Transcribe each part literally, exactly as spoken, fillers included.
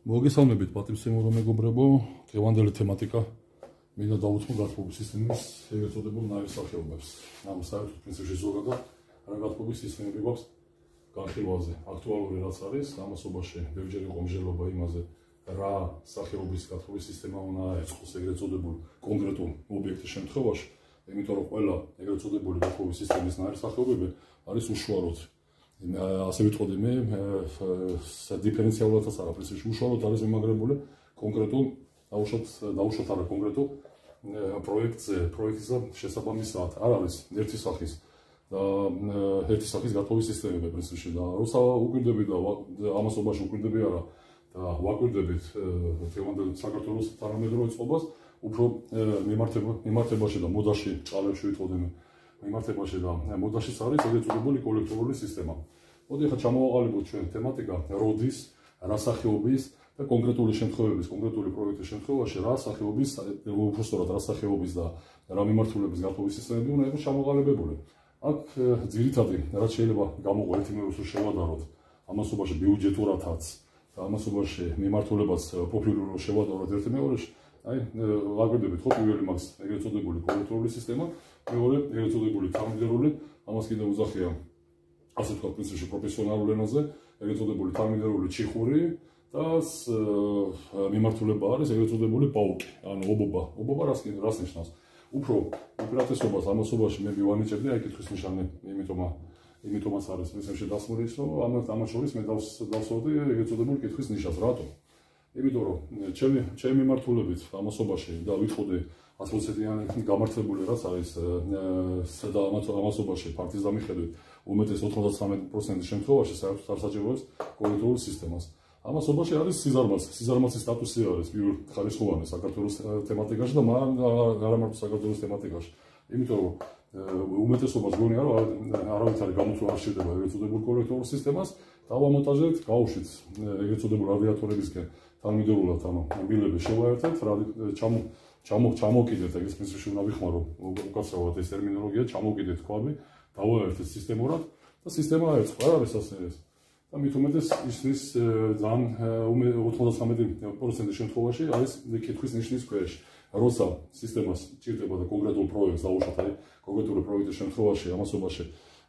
მოგესალმებით პატივსემურო მეგობრებო, დღევანდელი თემატიკა მინდა დავუწყო გათბობის სისტემის ეგრეთ წოდებულ ნაირსახეობებს. ამ საერთოდ პრინციპში ზოგადად რა გათბობის სისტემები გვაქვს განხილვაზე. აქტუალური რაც არის, ამასობაში ბევრჯერ იყო მსჯელობა იმაზე, რა სახეობის გათბობის სისტემა უნდა აეწყოს ეგრეთ წოდებულ კონკრეტულ ობიექტის შემთხვევაში, იმიტომ რომ ყველა ეგრეთ წოდებული გათბობის სისტემის ნაირსახეობები არის უშუალოდ ასე ვიტყოდი მე დიფერენციალურადაც არა პრინციპში უშუალოდ არის მიმაგრებული კონკრეტულ დაუშვათ დაუშვათ არა კონკრეტულ პროექტზე პროექტის შესაბამისად არ არის ერთი სახის და ერთი სახის გათბობის სისტემები პრინციპში და როცა უკვირდები და ამასობაში უკვირდები არა და ვაკვირდებით დღევანდელ საქართველოს თანამედროვე წყობას უფრო მიმართებაში და მოდაში ჭალებში ვიტყოდი მე მიმართებაში და მოდაშიც არის ეგრეთ წოდებული კოლექტორული სისტემა. მოდი ახლა ჩამოვაყალიბოთ ჩვენ თემატიკა როდის, რა სახეობის და კონკრეტული შემთხვევების, კონკრეტული პროექტის შემთხვევაში რა სახეობის, უბრალოდ რა სახეობის და რა მიმართულების გათბობის სისტემები უნდა იყოს ჩამოყალიბებული. აქ ძირითადი რაც შეიძლება გამოყო ერთი მეურვეს შევადაროთ, ამასობაში ბიუჯეტურათაც და ამასობაში მიმართულებაც პროფილურად შევადაროთ ერთი მეურვეში, აი ვაკვირდებით ხო პირველი მაგს ეგრეთ წოდებული კოლექტორული სისტემა, მეორე ეგრეთ წოდებული თანმიმდევრული, ამას კიდევ უძახია ასე ვთქვათ პრინციპში პროფესიონალურ ენაზე, ეგრეთ წოდებული თანმიმდევრული ჩიხური და მიმართულება არის ეგრეთ წოდებული პაუკი, ანუ ობობა. ობობა რას რას ნიშნავს? უფრო უპირატესობას ამასობაში მე მივანიჭებდი აი კითხვის ნიშანი, იმიტომ იმიტომაც არის პრინციპში დასმული ის, რომ ამ ამას შორის მე დავსვავდი ეგრეთ წოდებულ კითხვის ნიშანს. რატომ? იმიტომ რომ ჩემი ჩემი მიმართულებით ამასობაში და ვიტყოდი ათი პროცენტიანი გამართლებული რაც არის და ამასობაში ფაქტის დამიხედვით უმეტეს ოთხმოცდათვრამეტი პროცენტის შემთხვევაში საერთოდ არ საჭიროებს კოლექტორულ სისტემას. ამასობაში არის სიზარმაცე, სიზარმაცის სტატუსი არის პირველ ხარისხოვანი საქართველოს თემატიკაში და მან არა მარტო საქართველოს თემატიკაში. იმიტომ რომ უმეტესობას გონია რომ არავითარი გამოწვევა არ შეიძლება ეგრეთ წოდებულ კოლექტორულ სისტემას დავამონტაჟეთ, გავუშვით ეგრეთ წოდებულ რადიატორებისკენ თანმიმდევრულად, ანუ მილები შევაერთეთ, ჩამო ჩამო ჩამოკიდეთ ეგრეთ პრინციპში უნდა ვიხმარო უკაცრავად ეს ტერმინოლოგია, ჩამოკიდეთ ქვაბი, დავაერთეთ სისტემურად და სისტემა აეწყო, არ არის ასე ეს. და მით უმეტეს ისნის ძალიან ოთხმოცდათვრამეტი პროცენტის შემთხვევაში არის კითხვის ნიშნის ქვეშ. როცა სისტემას ჭირდება და კონკრეტულ პროექტს დაუშვათ, აი კონკრეტული პროექტის შემთხვევაში ამასობაში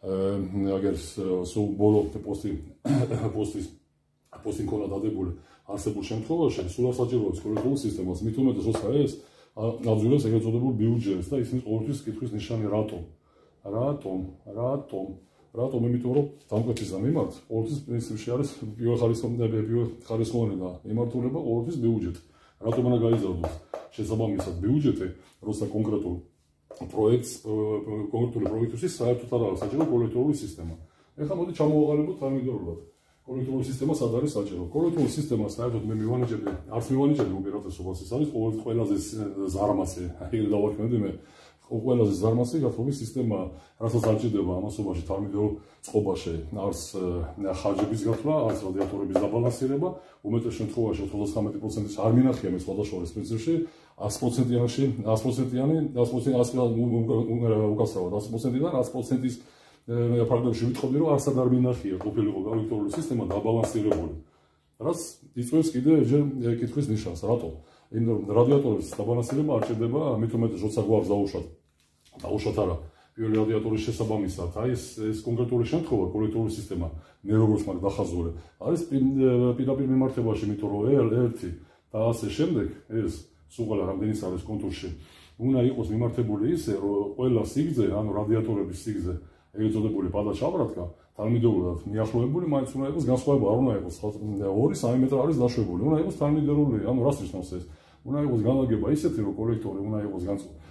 აგერ სულ ბოლო პოსტი პოსტის პოსტი მქონდა დადებული არსებულ შემთხვევაში სულ არ საჭიროებს კოლექტორულ სისტემას. მით უმეტეს როცა ეს აბზოლუტურად ეგრეთ წოდებულ ბიუჯეტს და ისინი ყოველთვის კითხვის ნიშანი რატომ? რატომ? რატომ? რატომ? იმიტომ რომ დამკვეთის მიმართ ყოველთვის პრინციპში არის პირველ ხარისხოვანი და მიმართულება ყოველთვის ბიუჯეტი. რატომ უნდა გაიზარდოს შესაბამისად ბიუჯეტი, როცა კონკრეტულ პროექტს კონკრეტული პროექტისთვის საერთოდ არ არის საჭირო კოლექტორული სისტემა. ეხლა მოდი ჩამოვაყალიბოთ თანმიმდევრულად. კოლექტორული სისტემა სად არის საჭირო? კოლექტორული სისტემა საერთოდ მე მივანიჭებდი, არც მივანიჭებდი უპირატესობას, ის არის ყველაზე ზარმაცი, ეგრე დავარქმევდი მე. ყველაზე ზარმაცი გათბობის სისტემა, რასაც არ ჭირდება ამასობაში თანმიმდევრულ წყობაში, არც ხარჯების გათვლა, არც რადიატორების დაბალანსირება, უმეტეს შემთხვევაში ოთხმოცდათვრამეტი პროცენტის არ მინახია მე სხვადასხვა პრინციპში, ათი პროცენტიანში, ათი პროცენტიანი, ათი პროცენტი უკაცრავად ათი პროცენტიდან ათი პროცენტის ფაქტებში ვიტყოდი რომ არც არ მინახია ყოფილიყო კოლექტორული სისტემა დაბალანსირებული. რაც იწვევს კიდევ ჯერ კითხვის ნიშანს, რატომ? იმიტომ რომ რადიატორების დაბალანსირება არ ჭირდება, მით უმეტეს როცა გვაქვს დაუშვათ. დაუშვათ არა, პირველი რადიატორის შესაბამისად, აი ეს ეს კონკრეტული შემთხვევა კოლექტორული სისტემა, მე როგორც მაგ დახაზული, არის პირდაპირ მიმართებაში, იმიტომ რომ ელ ერთი და ასე შემდეგ ეს სულ ყველა რამდენის არის კონტურში, უნდა იყოს მიმართებული ისე, რომ ყველა სიგრძე, ანუ რადიატორების სიგრძე ეგრეთ წოდებული პადაჩაბრატკა თანმიმდევრულად მიახლოებული, მაინც უნდა იყოს განსხვავება, არ უნდა იყოს ორი სამი მეტრი არის დაშვებული, უნდა იყოს თანმიმდევრული, ანუ რას ნიშნავს ეს? უნდა იყოს განლაგება ისეთი, რომ კოლექტორი უნდა იყოს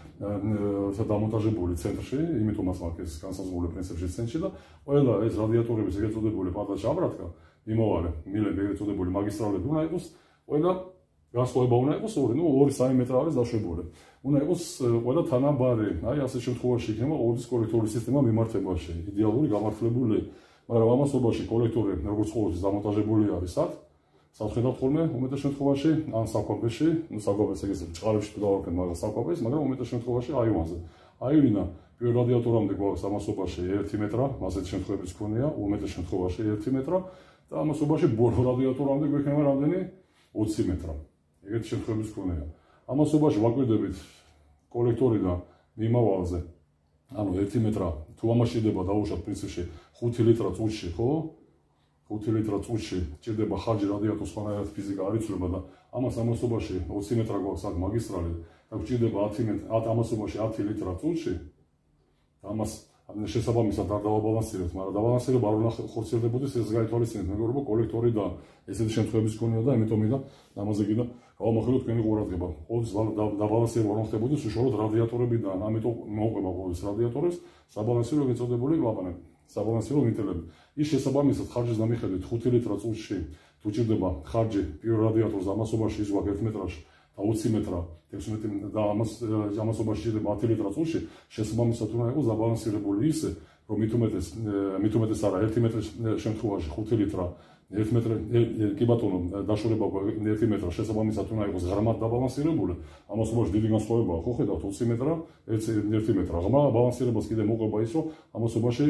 დამონტაჟებული ცენტრში, იმიტომაც მაქვს ეს განსაზღვრული პრინციპში ცენტრში და ყველა ეს რადიატორების ეგრეთ წოდებული პადაჩაბრატკა, მიმოვარე მილები ეგრეთ წოდებული მაგისტრალები უნდა იყოს ყველა განსხვავება უნდა იყოს ორი, ნუ ორი სამი მეტრი არის დაშვებული. უნდა იყოს ყველა თანაბარი. აი ასე შემთხვევაში იქნება ყოველთვის კოლექტორული სისტემა მიმართებაში, იდეალური გამართლებული, მაგრამ ამასობაში კოლექტორი როგორც ყოველთვის დამონტაჟებული არის სად? სამხედრო ხოლმე უმეტეს შემთხვევაში ან საკვაბეში, ნუ საკვაბეს ეგეც ჭყალებში დავარქეთ, მაგრამ საკვაბეს, მაგრამ უმეტეს შემთხვევაში აივანზე. აივანა პირველ რადიატორამდე გვაქვს ამასობაში ერთი მეტრა, ასეთი შემთხვევებიც ქონია, უმეტეს შემთხვევაში ერთი მეტრა და ამასობაში ბოლო რადიატორამდე გვექნება რამდენი ოცი მეტრა. ეგეთი შემთხვევების ქონია. ამასობაში ვაკვირდებით კოლექტორიდან მიმავალზე. ანუ ერთი მეტრა თუ ამაშიდება დაუშვათ პრინციპში ხუთი ლიტრა წუთში, ხო? ხუთი ლიტრა წუთში ჭირდება ხარჯი რადიატორს ხანაერად ფიზიკა არ იცვლება და ამას ამასობაში ოცი მეტრა გვაქვს აქ მაგისტრალი და გვჭირდება ათი მეტრა ამასობაში ათი ლიტრა წუთში. ამას შესაბამისად არ დავაბალანსირებთ, მაგრამ დაბალანსირება არ უნდა ხორციელდებოდეს, ეს გაითვალისწინეთ მეგობრებო, კოლექტორი და ესეთი შემთხვევების ქონია და ამიტომ და ამაზე კიდე გავამახვილოთ თქვენი ყურადღება. ყოველთვის დაბალანსირება არ ხდებოდეს უშუალოდ რადიატორებიდან, ამიტომ მოუყვება ყოველთვის რადიატორებს საბალანსირო მიწოდებული კლაპანები, საბალანსირო ვინტელები. ის შესაბამისად ხარჯის დამიხედვით ხუთი ლიტრა წუთში თუ ჭირდება ხარჯი პირველ რადიატორს ამასობაში ის გვაქვს ერთ მეტრაში და ოცი მეტრა ექვსმეტი და ამას ამასობაში ჭირდება ათი ლიტრა წუთში, შესაბამისად უნდა იყოს დაბალანსირებული ისე, რომ მით უმეტეს მით უმეტეს არა ერთი მეტრის შემთხვევაში ხუთი litrა ერთი მეტრი კი ბატონო დაშორება ერთი მეტრა შესაბამისად უნდა იყოს ღრმად დაბალანსირებული. ამას უმაში დიდი განსხვავებაა, ხო ხედავთ ოცი მეტრა ერთი მეტრა. ღრმა ბალანსირებას კიდე მოყვება ის, რომ ამას უმაში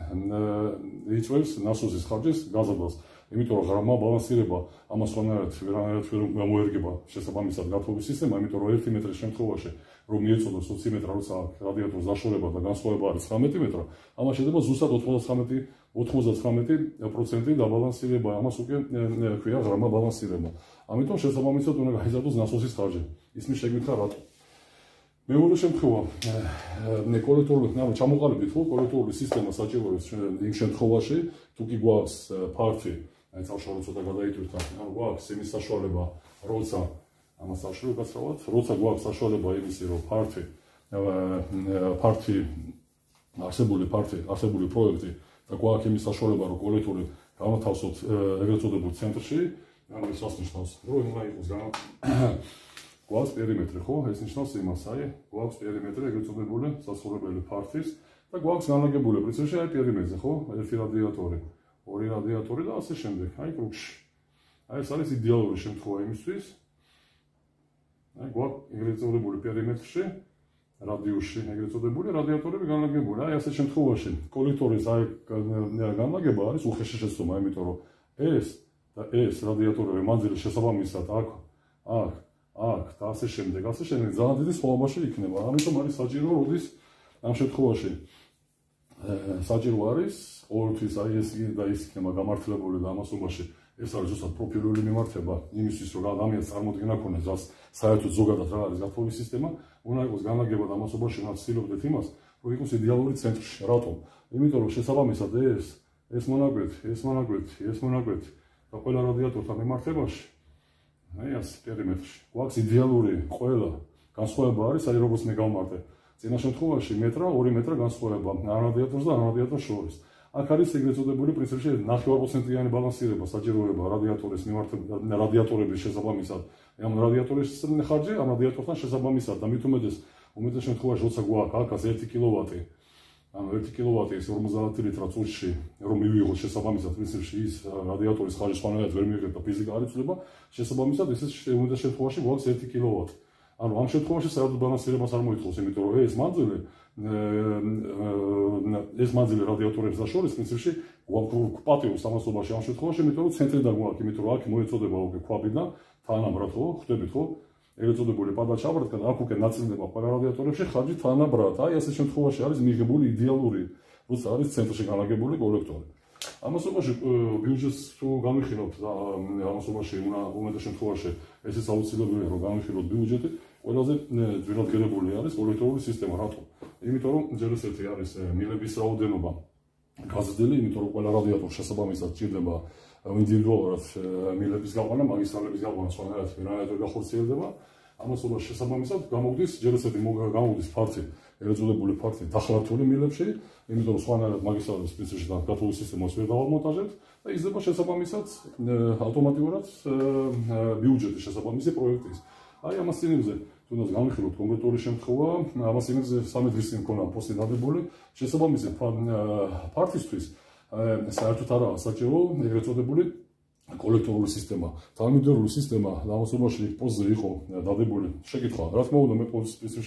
იწვევს ნასოზის ხარჯის გაზრდას. იმიტომ რომ ღრმა ბალანსირება ამას ხანერად ვერანაირად ვერ გამოერგება შესაბამისად გათბობის სისტემა, იმიტომ რომ ერთი მეტრის შემთხვევაში რომ მიეწოდოს ოცი მეტრა, როცა რადიატორს დაშორება და განსხვავება არის ცხრამეტი მეტრა, ამას შედება ზუსტად ოცდათხმეტი პროცენტი დაბალანსირება, ამას უკვე ქვია ღრმა ბალანსირება. ამიტომ შესაბამისად უნდა გაიზარდოს ნასოსის ხარჯი. ისმის შეგვითხრა რატო? მეორე შემთხვევა, კოლექტორული, ანუ ჩამოყალიბდით, ხო, კოლექტორული სისტემა საჭიროა იმ შემთხვევაში, თუ კი გვაქვს ფართი, აი წავშალოთ ცოტა გადაიტვირთ, ანუ გვაქვს იმის საშუალება, როცა ამას საშუალება გაცრავთ, როცა გვაქვს საშუალება იმისი, რომ ფართი, ფართი არსებული ფართი, არსებული პროექტი და გვაქვს იმის საშუალება, რომ კოლექტორი გავათავსოთ ეგრეთ წოდებულ ცენტრში, ანუ ეს azt ნიშნავს, რომ უნდა იყოს განა გვაქვს პერიმეტრი, ხო? ეს ნიშნავს იმას, აი, გვაქვს პერიმეტრი ეგრეთ წოდებული საცხოვრებელი ფართის და გვაქვს განლაგებული პრინციპში აი პერიმეტრზე, ხო? ერთი რადიატორი, ორი რადიატორი და ასე შემდეგ, აი კრუგში. აი ეს არის იდეალური შემთხვევა იმისთვის. აი გვაქვს ეგრეთ წოდებული პერიმეტრში, რადიუსში ეგრეთ წოდებული რადიატორები განლაგებული. აი ასეთ შემთხვევაში კოლექტორის აი განლაგება არის უხეში შეცდომა, იმიტომ რომ ეს და ეს რადიატორები მანძილის შესაბამისად აქ, აქ აქ და ასე შემდეგ, ასე შემდეგ ძალიან დიდი სხვაობაში იქნება. ამიტომ არის საჭირო, როდის ამ შემთხვევაში საჭირო არის ყოველთვის აი ეს და ის იქნება გამართლებული და ამასობაში ეს არის ზუსტად პროფილული მიმართება იმისთვის, რომ ადამიანს წარმოდგენა ქონდეს, რაც საერთოდ ზოგადად რა არის გათბობის სისტემა, უნდა იყოს განლაგება და ამასობაში უნდა ვცდილობდეთ იმას, რომ იყოს იდეალური ცენტრში. რატომ? იმიტომ რომ შესაბამისად ეს ეს მონაკვეთი, ეს მონაკვეთი, ეს მონაკვეთი და ყველა რადიატორთან მიმართებაში აი ეს პერიმეტრში გვაქვს იდეალური ყველა განსხვავება არის, აი როგორც მე გავმართე. წინა შემთხვევაში მეტრა, ორი მეტრა განსხვავება ამ რადიატორს და ამ რადიატორს შორის. აქ არის ეგრეთ წოდებული პრინციპში ნახევარპროცენტიანი ბალანსირება საჭიროება რადიატორის მიმართება რადიატორების შესაბამისად. ამ რადიატორის ხარჯი ამ რადიატორთან შესაბამისად და მით უმეტეს უმეტეს შემთხვევაში როცა გვაქვს აქაც ერთი კილოვატი ანუ ერთი კილოვატი ის ორმოცდაათი ლიტრა წუთში რომ მივიღოთ შესაბამისად პრინციპში ის რადიატორის ხარჯი სხვანაირად ვერ მიიღება ფიზიკა არ იცვლება შესაბამისად ეს უმეტეს შემთხვევაში გვაქვს ერთი კილოვატი. ანუ ამ შემთხვევაში საერთოდ ბალანსირებას არ მოითხოვს, იმიტომ რომ ეს მანძილი ეს მანძილი რადიატორებს შორის პრინციპში გვპატიოს ამასობაში ამ შემთხვევაში, იმიტომ რომ ცენტრიდან გვაქვს, იმიტომ რომ აქ მოეწოდება უკვე ქვაბიდან თანაბრად, ხო, ხვდებით, ხო? ეგრეთ წოდებული პადაჩაბრად, აქ უკვე ნაწილდება ყველა რადიატორებში ხარჯი თანაბრად. აი ასეთ შემთხვევაში არის მიღებული იდეალური, როცა არის ცენტრში განლაგებული კოლექტორი. ამასობაში ბიუჯეტს თუ გამიხილავთ და ამასობაში უნდა უმეტეს შემთხვევაში ესეც აუცილებელია რომ გამიხილოთ ბიუჯეტი, ყველაზე ძვირად გერებული არის კოლექტორული სისტემა. რატო? იმიტომ რომ ჯერ ესეთი არის მილების რაოდენობა გაზრდილი, იმიტომ რომ ყველა რადიატორს შესაბამისად ჭირდება ინდივიდუალურად მილების გაყვანა, მაგისტრალების გაყვანა, სხვანაირად ვერანაირად გახორციელდება. ამასობაში შესაბამისად გამოგდის ჯერ ესეთი გამოგდის ფართი, ეგრეთ წოდებული ფართი დახლართული მილებში, იმიტომ რომ სხვანაირად მაგისტრალების პრინციპში და გათბობის სისტემას ვერ დავამონტაჟებთ და იზრდება შესაბამისად ავტომატურად ბიუჯეტის შესაბამისი პროექტის. აი ამას წინებზე თუნდაც გამიხილოთ კონკრეტული შემთხვევა, ამას წინებზე სამი დღის წინ მქონდა პოსტი დადებული, შესაბამისი ფართისთვის საერთოდ არაა საჭირო ეგრეთ წოდებული კოლექტორული სისტემა. თანამედროვე სისტემა ამასობაში პოსტზე იყო დადებული. შეკითხვა, რა თქმა უნდა, მე პოსტის პრინციპში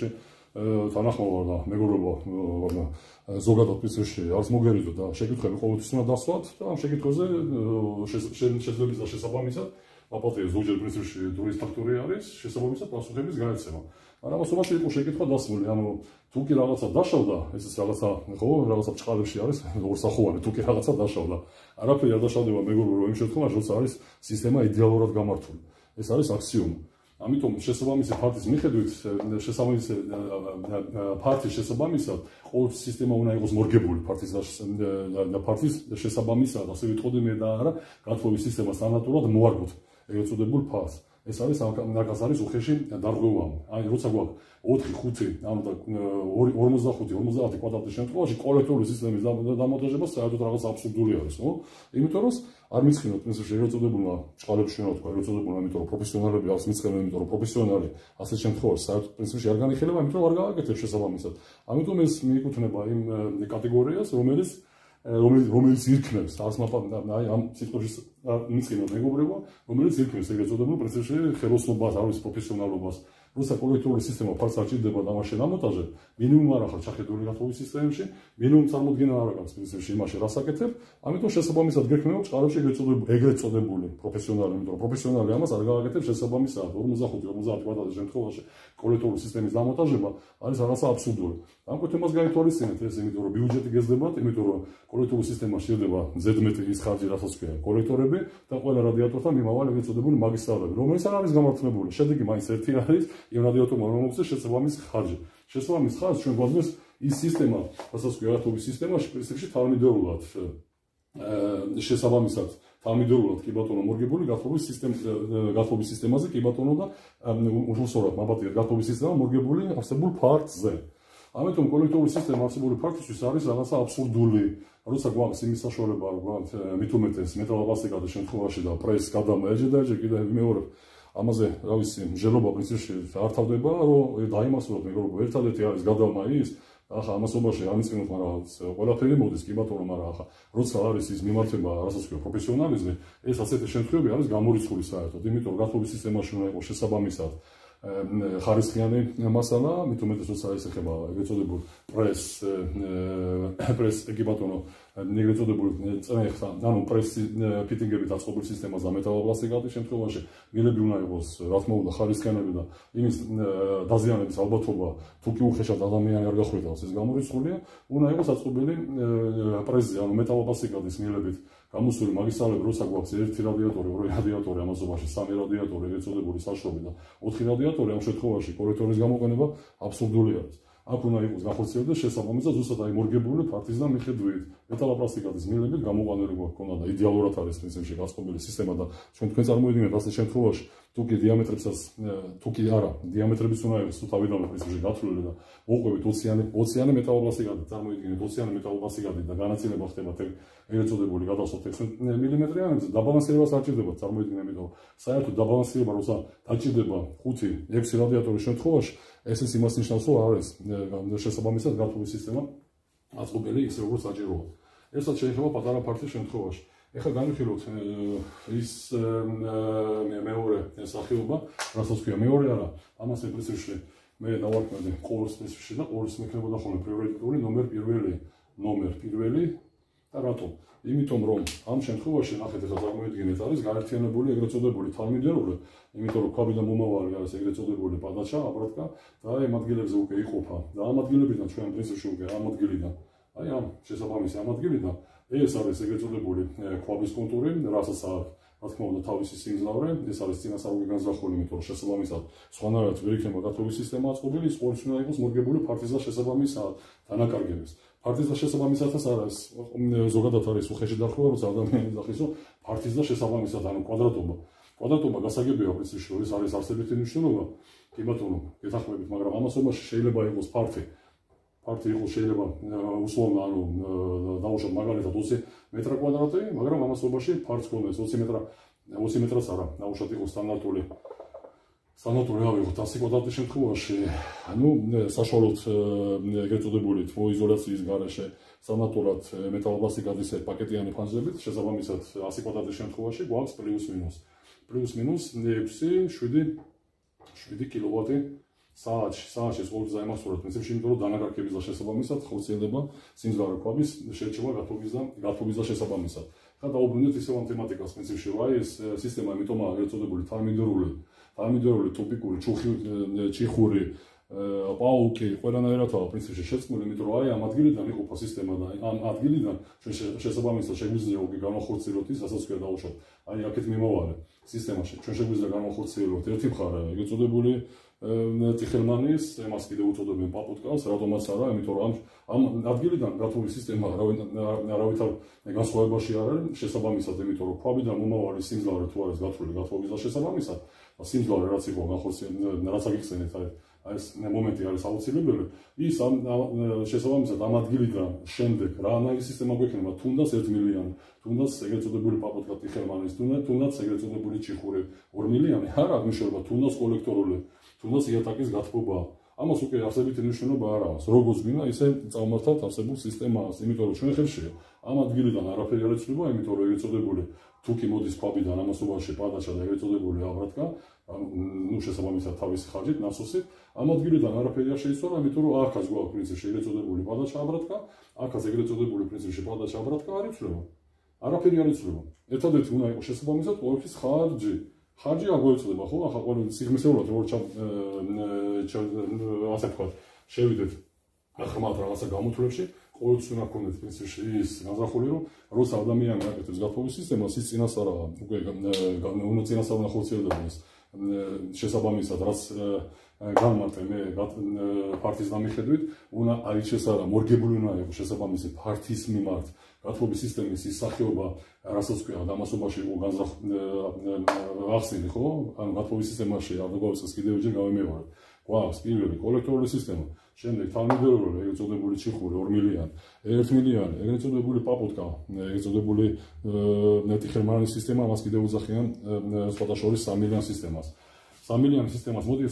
თანახმობა და მეგობრობა ზოგადად პრინციპში არის მოგერიდო და შეკითხვები ყოველთვის უნდა დასვათ და ამ შეკითხვებზე შეძლების და შესაბამისად აპატიე ზოგჯერ პრინციპში დროის ფაქტორი არის შესაბამისად პასუხების გაეცემა. მაგრამ ამასობაში იყო შეკითხვა დასმული, ანუ თუ კი რაღაცა დაშავდა, ესეც რაღაცა ხო, რაღაცა ბჭყალებში არის ორსახოვანი, თუ კი რაღაცა დაშავდა. არაფერი არ დაშავდება მეგობრებო იმ შემთხვევაში, როცა არის სისტემა იდეალურად გამართული. ეს არის აქსიომა. ამიტომ შესაბამისი ფაქტის მიხედვით, შესაბამისი ფაქტის შესაბამისად, ყოველ სისტემა უნდა იყოს მორგებული ფაქტის და ფაქტის შესაბამისად, ასე ვიტყოდი მე და არა, გათხოვის სისტემას ანატურად მოარგოთ ეგრეთ წოდებულ ფაქტს. ეს არის მაგას არის უხეში დარღვევა. აი როცა გვაქვს ოთხი, ხუთი, ანუ და ორმოცდახუთი, ორმოცდაათი კვადრატის შემთხვევაში კოლექტორული სისტემის დამონტაჟება საერთოდ რაღაც აბსურდული არის, ხო? იმიტომ რომ არ მიცხინოთ პრინციპში ეგრეთ წოდებულმა ჭყალებში უნდა თქვა, ეგრეთ წოდებულმა, იმიტომ რომ პროფესიონალები არს მიცხენენ, იმიტომ რომ პროფესიონალი ასეთ შემთხვევაში საერთოდ პრინციპში არ განიხილება, იმიტომ რომ არ გააკეთებს შესაბამისად. ამიტომ ეს მიეკუთვნება იმ კატეგორიას, რომელიც რომელიც რომელიც ირქმევს აი ამ სიტყვაში მიცხინოთ მეგობრებო, რომელიც ირქმევს ეგრეთ წოდებულ პრინციპში ხელოსნობას, არის პროფესიონალობას. როცა კოლექტორული სისტემა ფარს არ ჭირდება და მაშინ ამონტაჟე, მინიმუმ არ ახალ ჩახედული გათხოვის სისტემებში, მინიმუმ წარმოდგენა არ აქვს პრინციპში იმაში რას აკეთებ, ამიტომ შესაბამისად გექმნება ჭყალებში ეგრეთ წოდებული ეგრეთ წოდებული პროფესიონალი, იმიტომ რომ პროფესიონალი ამას არ გააკეთებს შესაბამისად ორმოცდახუთი ორმოცდაათი კვადრატის შემთხვევაში კოლექტორული სისტემის დამონტაჟება არის რაღაცა აბსურდული. ამ კუთხემას გაითვალისწინეთ ეს, იმიტომ რომ ბიუჯეტი გეზდებათ, იმიტომ რომ კოლექტორულ სისტემას სჭირდება ზედმეტი ის ხარჯი, რასაც ქვია კოლექტორები და ყველა რადიატორთან მიმავალ ეგრეთ წოდებული მაგისტრალები, რომელიც არ არის გამართლებული. შედეგი მაინც ერთი არის იმ რადიატორმა რომელსაც შესაბამისი ხარჯი. შესაბამის ხარჯს ჩვენ გვაძლევს ის სისტემა, რასაც ქვია გათხოვის სისტემაში პრინციპში თარმიდერულად შესაბამისად თარმიდერულად კი ბატონო მორგებული გათხოვის სისტემის გათხოვის სისტემაზე კი ბატონო და უშუალოდ მაბატია გათხოვის სისტემა მორგებული არსებულ ფაქტზე. ამიტომ კოლექტორული სისტემა არსებული ფაქტისთვის არის რაღაცა აბსურდული. როცა გვაქვს იმის საშუალება, გვაქვს მით უმეტეს მეტალოპლასტიკადის შემთხვევაში და პრესს გადამა ეჯდა, ჯერ კიდევ მეორე ამაზე რა ვიცი, მსჯელობა პრინციპში არ თავდება, რომ დაიმასუროთ მეგობრებო, ერთადერთი არის გადავმა ის, ახლა ამასობაში არ მიწმინოთ, მაგრამ ყველაფერი მოდის კი ბატონო, მაგრამ ახლა როცა არის ის მიმართება, რასაც ქვია პროფესიონალიზმი, ეს ასეთი შემთხვევები არის გამორიცხული საერთოდ, იმიტომ რომ გათხოვის სისტემაში უნდა იყოს შესაბამისად ხარისხიანი მასალა, მით უმეტეს როცა ეს ეხება ეგრეთ წოდებულ პრეს პრეს კი ბატონო ეგრეთ წოდებულ წნეხთან, ანუ პრეს ფიტინგებით აწყობილ სისტემას და მეტალოპლასტიკადის შემთხვევაში მილები უნდა იყოს, რა თქმა უნდა, ხარისხიანები და იმის დაზიანების ალბათობა, თუ კი უხეშად ადამიანი არ გახვედავს, ეს გამორიცხულია, უნდა იყოს აწყობილი პრესზე, ანუ მეტალოპლასტიკადის მილებით გამოსული მაგისტრალები, როცა გვაქვს ერთი რადიატორი, ორი რადიატორი, ამასობაში სამი რადიატორი, ეგრეთ წოდებული საშრობი და ოთხი რადიატორი, ამ შემთხვევაში კოლექტორის გამოყენება აბსურდული არის. აქ უნდა იყოს განხორციელდეს შესაბამისად ზუსტად აი მორგებული ფაქტის და მიხედვით მეტალოპლასტიკადის მილებით გამოყენებული გვქონდა და იდეალურად არის პრინციპში გაწყობილი სისტემა და ჩვენ თქვენ წარმოიდგინეთ ასეთ შემთხვევაში თუ კი დიამეტრებსაც თუ კი არა დიამეტრებიც უნდა იყოს თუ თავიდან პრინციპში გათვლილი და მოყვებით ოციანი ოციანი მეტალოპლასტიკადი წარმოიდგინეთ ოციანი მეტალოპლასტიკადი და განაწილება ხდება ეგრეთ წოდებული გადასვლით ექვსი მილიმეტრიანებზე დაბალანსებას არ ჭირდება წარმოიდგინეთ იმიტომ რომ საერთოდ დაბალანსება როცა დაჭირდება ხუთი ექვსი რადიატორის შემთხვევაში ეს ის იმას ნიშნავს რომ არის შესაბამისად გათხოვის სისტემა აწყობილი ისე როგორც საჭიროა ესაც შეიძლება პატარა ფაქტის შემთხვევაში ეხლა განვიხილოთ ის მეორე სახეობა რასაც ქვია მეორე არა ამას პრინციპში მე დავარქმევდი ყოველ პრინციპში და ყოველს მექნებოდა ხოლმე პრიორიტეტული ნომერ პირველი ნომერ პირველი და რატომ იმიტომ რომ ამ შემთხვევაში ნახეთ ეხლა წარმოიდგინეთ არის გაერთიანებული ეგრეთ წოდებული თარმიდერული იმიტომ რომ ქვაბი და მომავალი არის ეგრეთ წოდებული პადაჩა აბრატკა და ამ ადგილებზე უკვე იყოფა და ამ ადგილებიდან ჩვენ პრინციპში უკვე ამ ადგილიდან აი ამ შესაბამისი ამ ადგილიდან ეს არის ეგრეთ წოდებული ქვაბის კონტური რასაც აქვს რა თქმა უნდა თავისი სიმძლავრე ეს არის წინასწარმეტყველო განზრახული იმიტომ რომ შესაბამისად სხვანაირად ვერ იქნება გათხოვის სისტემა აწყობილი ის ყოველთვის უნდა იყოს მორგებული ფაქტის და შესაბამისად დანაკარგების ფაქტის და შესაბამისადაც არის ზოგადად არის უხეში დარღვევა როცა ადამიანი ძახის რომ ფაქტის და შესაბამისად ანუ კვადრატობა კვადრატობა გასაგებია პრინციპში რომ ეს არის არსებითი მნიშვნელობა კი ბატონო გეთანხმებით მაგრამ ამასობაში შეიძლება იყოს ფაქტი ფაქტი იყოს შეიძლება უსლოვნა ანუ დაუშვათ მაგალითად ოცი მეტრ კვადრატი მაგრამ ამასობაში ფაქტს ქონდეს ოცი მეტრა ოცი მეტრაც არა დაუშვათ იყოს სტანდარტული სტანდარტული ავიღოთ ასი კვადრატის შემთხვევაში ანუ საშუალოდ ეგრეთ წოდებული თმოიზოლაციის გარეშე სტანდარტულად მეტალოპლასტიკადის პაკეტიანი ფანჯრებით შესაბამისად ასი კვადრატის შემთხვევაში გვაქვს პლუს მინუს პლუს მინუს ექვსი შვიდი შვიდი კილოვატი საათში საათში ყოველთვის დაიმახსოვროთ პრინციპში, იმიტომ რომ დანაკარგების და შესაბამისად ხორციელდება სიმძლავრე ქვაბის შერჩევა გათბობის და გათბობის და შესაბამისად. ხა დაუბრუნდეთ ისევ ამ თემატიკას პრინციპში, რა ეს სისტემა ამიტომაა ეგრეთ წოდებული თანამიმდევრული თანამიმდევრული ტოპიკური ჩუხი ჩიხური პაუკი ყველანაირადაა პრინციპში შეწყმული, იმიტომ რომ აი ამ ადგილიდან იყოფა სისტემა და ამ ადგილიდან ჩვენ შესაბამისად შეგვიძლია უკვე განახორციელოთ ის, რასაც ქვია დაუშვათ. აი აქეთ მიმოვალე სისტემაში ჩვენ შეგვიძლია განახორციელოთ ერთი მხარე ეგრეთ წოდებული ტიხელმანის, εμას კიდევ უწოდებენ პაპუტკას, რატომაც არა, იმიტომ რომ ამ ადგილიდან გათბობის სისტემა არავითარ განსხვავებაში არ არის, შესაბამისად, იმიტომ რომ ქვაბიდან მომავალი სიმძლავრე თუ არის გათვლილი გათბობის და შესაბამისად, სიმძლავრე რაც იყო განხორციელებული, რაც აგიხსენეთ, აი ეს მომენტი არის აუცილებელი, ის ამ შესაბამისად ამ ადგილიდან შემდეგ რანაირი სისტემა გვექნება, თუნდაც ერთი მილიონი, თუნდაც ეგრეთ წოდებული პაპუტკა ტიხელმანის, თუნდაც ეგრეთ წოდებული ჩიხური ორი მილიონი, არ აქვს მნიშვნელობა, თუნდაც კოლექტორული თუნდაც იატაკის გათბობა. ამას უკვე არსებითი მნიშვნელობა არ აქვს. როგორც გინდა, ისე წავმართავთ არსებულ სისტემას, იმიტომ რომ ჩვენ ხელშია ამ ადგილიდან არაფერი არ იცვლება, იმიტომ რომ ეგრეთ წოდებული თუკი მოდის ქვაბიდან ამასობაში პადაჩა და ეგრეთ წოდებული აბრატკა, ნუ შესაბამისად თავისი ხარჯით, ნასოსით, ამ ადგილიდან არაფერი არ შეიცვალა, იმიტომ რომ აქაც გვაქვს პრინციპში ეგრეთ წოდებული პადაჩა აბრატკა, აქაც ეგრეთ წოდებული პრინციპში პადაჩა აბრატკა არ იცვლება. არაფერი არ იცვლება. ერთადერთი უნდა იყოს შესაბამისად ყოველთვის ხარჯი. ხარჯი არ გვეწოდება, ხო? ახლა ყოველ სიღრმისეულად როგორ ასე ვთქვათ, შევიდეთ ახლა რაღაცა გამოთვლებში, ყოველთვის უნდა გქონდეთ პრინციპში ის განზრახული, რომ როცა ადამიანი აკეთებს გათბობის სისტემას, ის წინასწარ უკვე უნდა წინასწარ უნდა ხორციელდეს შესაბამისად, რაც განმარტე მე ფართის დამიხედვით, უნდა აირჩიეს არა, მორგებული უნდა იყოს შესაბამისი ფართის მიმართ გათბობის სისტემის ის სახეობა, რასაც ქვია დამასობაში იყო განახსნილი, ხო? ანუ გათბობის სისტემაში ავტოგავიწყეს კიდევ ჯერ გავიმეორებ. გვაქვს პირველი კოლექტორული სისტემა, შემდეგ თანამიმდევრული, ეგრეთ წოდებული ჩიხური ორი მილიონი, ერთი მილიონი, ეგრეთ წოდებული პაპუტკა, ეგრეთ წოდებული ტიხელმანის სისტემა, მას კიდევ უძახიან სხვათა შორის სამი მილიონი სისტემას. სამი მილიონი სისტემას მოდის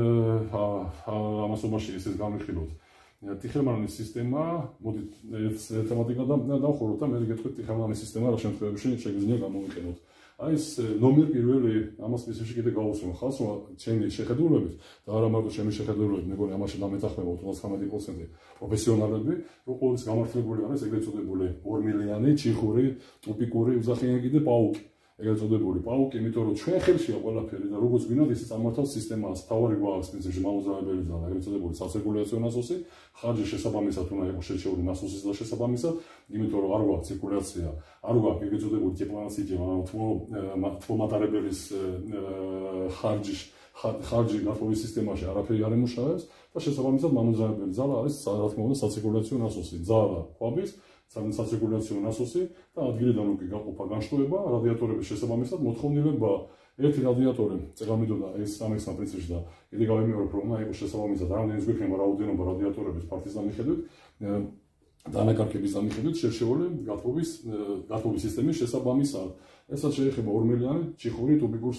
ამასობაში ესეც გამიხილოთ. ტიხელმანის სისტემა, მოდით ეს თემატიკა დავხუროთ და მე გეტყვით ტიხელმანის სისტემა რა შემთხვევებში შეგვიძლია გამოვიყენოთ. აი ეს ნომერ პირველი ამას პრინციპში კიდე გავუსვენ ხალხს, რომ ჩემი შეხედულებით და არა მარტო ჩემი შეხედულებით, მეგონი ამაში დამეთანხმება ოცდათხმეტი პროცენტი პროფესიონალები, რომ ყოველთვის გამართლებული არის ეგრეთ წოდებული ორი მილიონი ჩიხური, ტოპიკური, უძახიან კიდე პაუკი. ეგრეთ წოდებული პაუკი, იმიტომ რომ ჩვენ ხელშია ყველაფერი და როგორც გინდათ, ისე წარმართავს სისტემას. თავარი გვაქვს პრინციპში მამოძრავებელი ძალა, ეგრეთ წოდებული საცირკულაციო ნასოსი, ხარჯი შესაბამისად უნდა იყოს შერჩეული ნასოსის და შესაბამისად, იმიტომ რომ არ გვაქვს ცირკულაცია, არ გვაქვს ეგრეთ წოდებული ტიპანაციკი, ანუ თმომატარებელის ხარჯი ხარჯი გათბობის სისტემაში არაფერი არ ემუშავებს და შესაბამისად მამოძრავებელი ძალა არის, რა თქმა უნდა, საცირკულაციო ნასოსი, ძალა ქვაბის საცირკულაციო ნასოსი და ადგილიდან უკვე გაყოფა განშტოება რადიატორების შესაბამისად მოთხოვნილება ერთი რადიატორი წეგამიდოდა ეს სამეცნიერო პრინციპში და კიდე გავიმეორებ რომ უნდა იყოს შესაბამისად რამდენი გვექნება რაოდენობა რადიატორების ფართის დამიხედვით დანაკარგების დამიხედვით შერჩეული გათბობის გათბობის სისტემის შესაბამისად ესაც შეეხება ორი მილიონი ჩიხური ტუპიკურ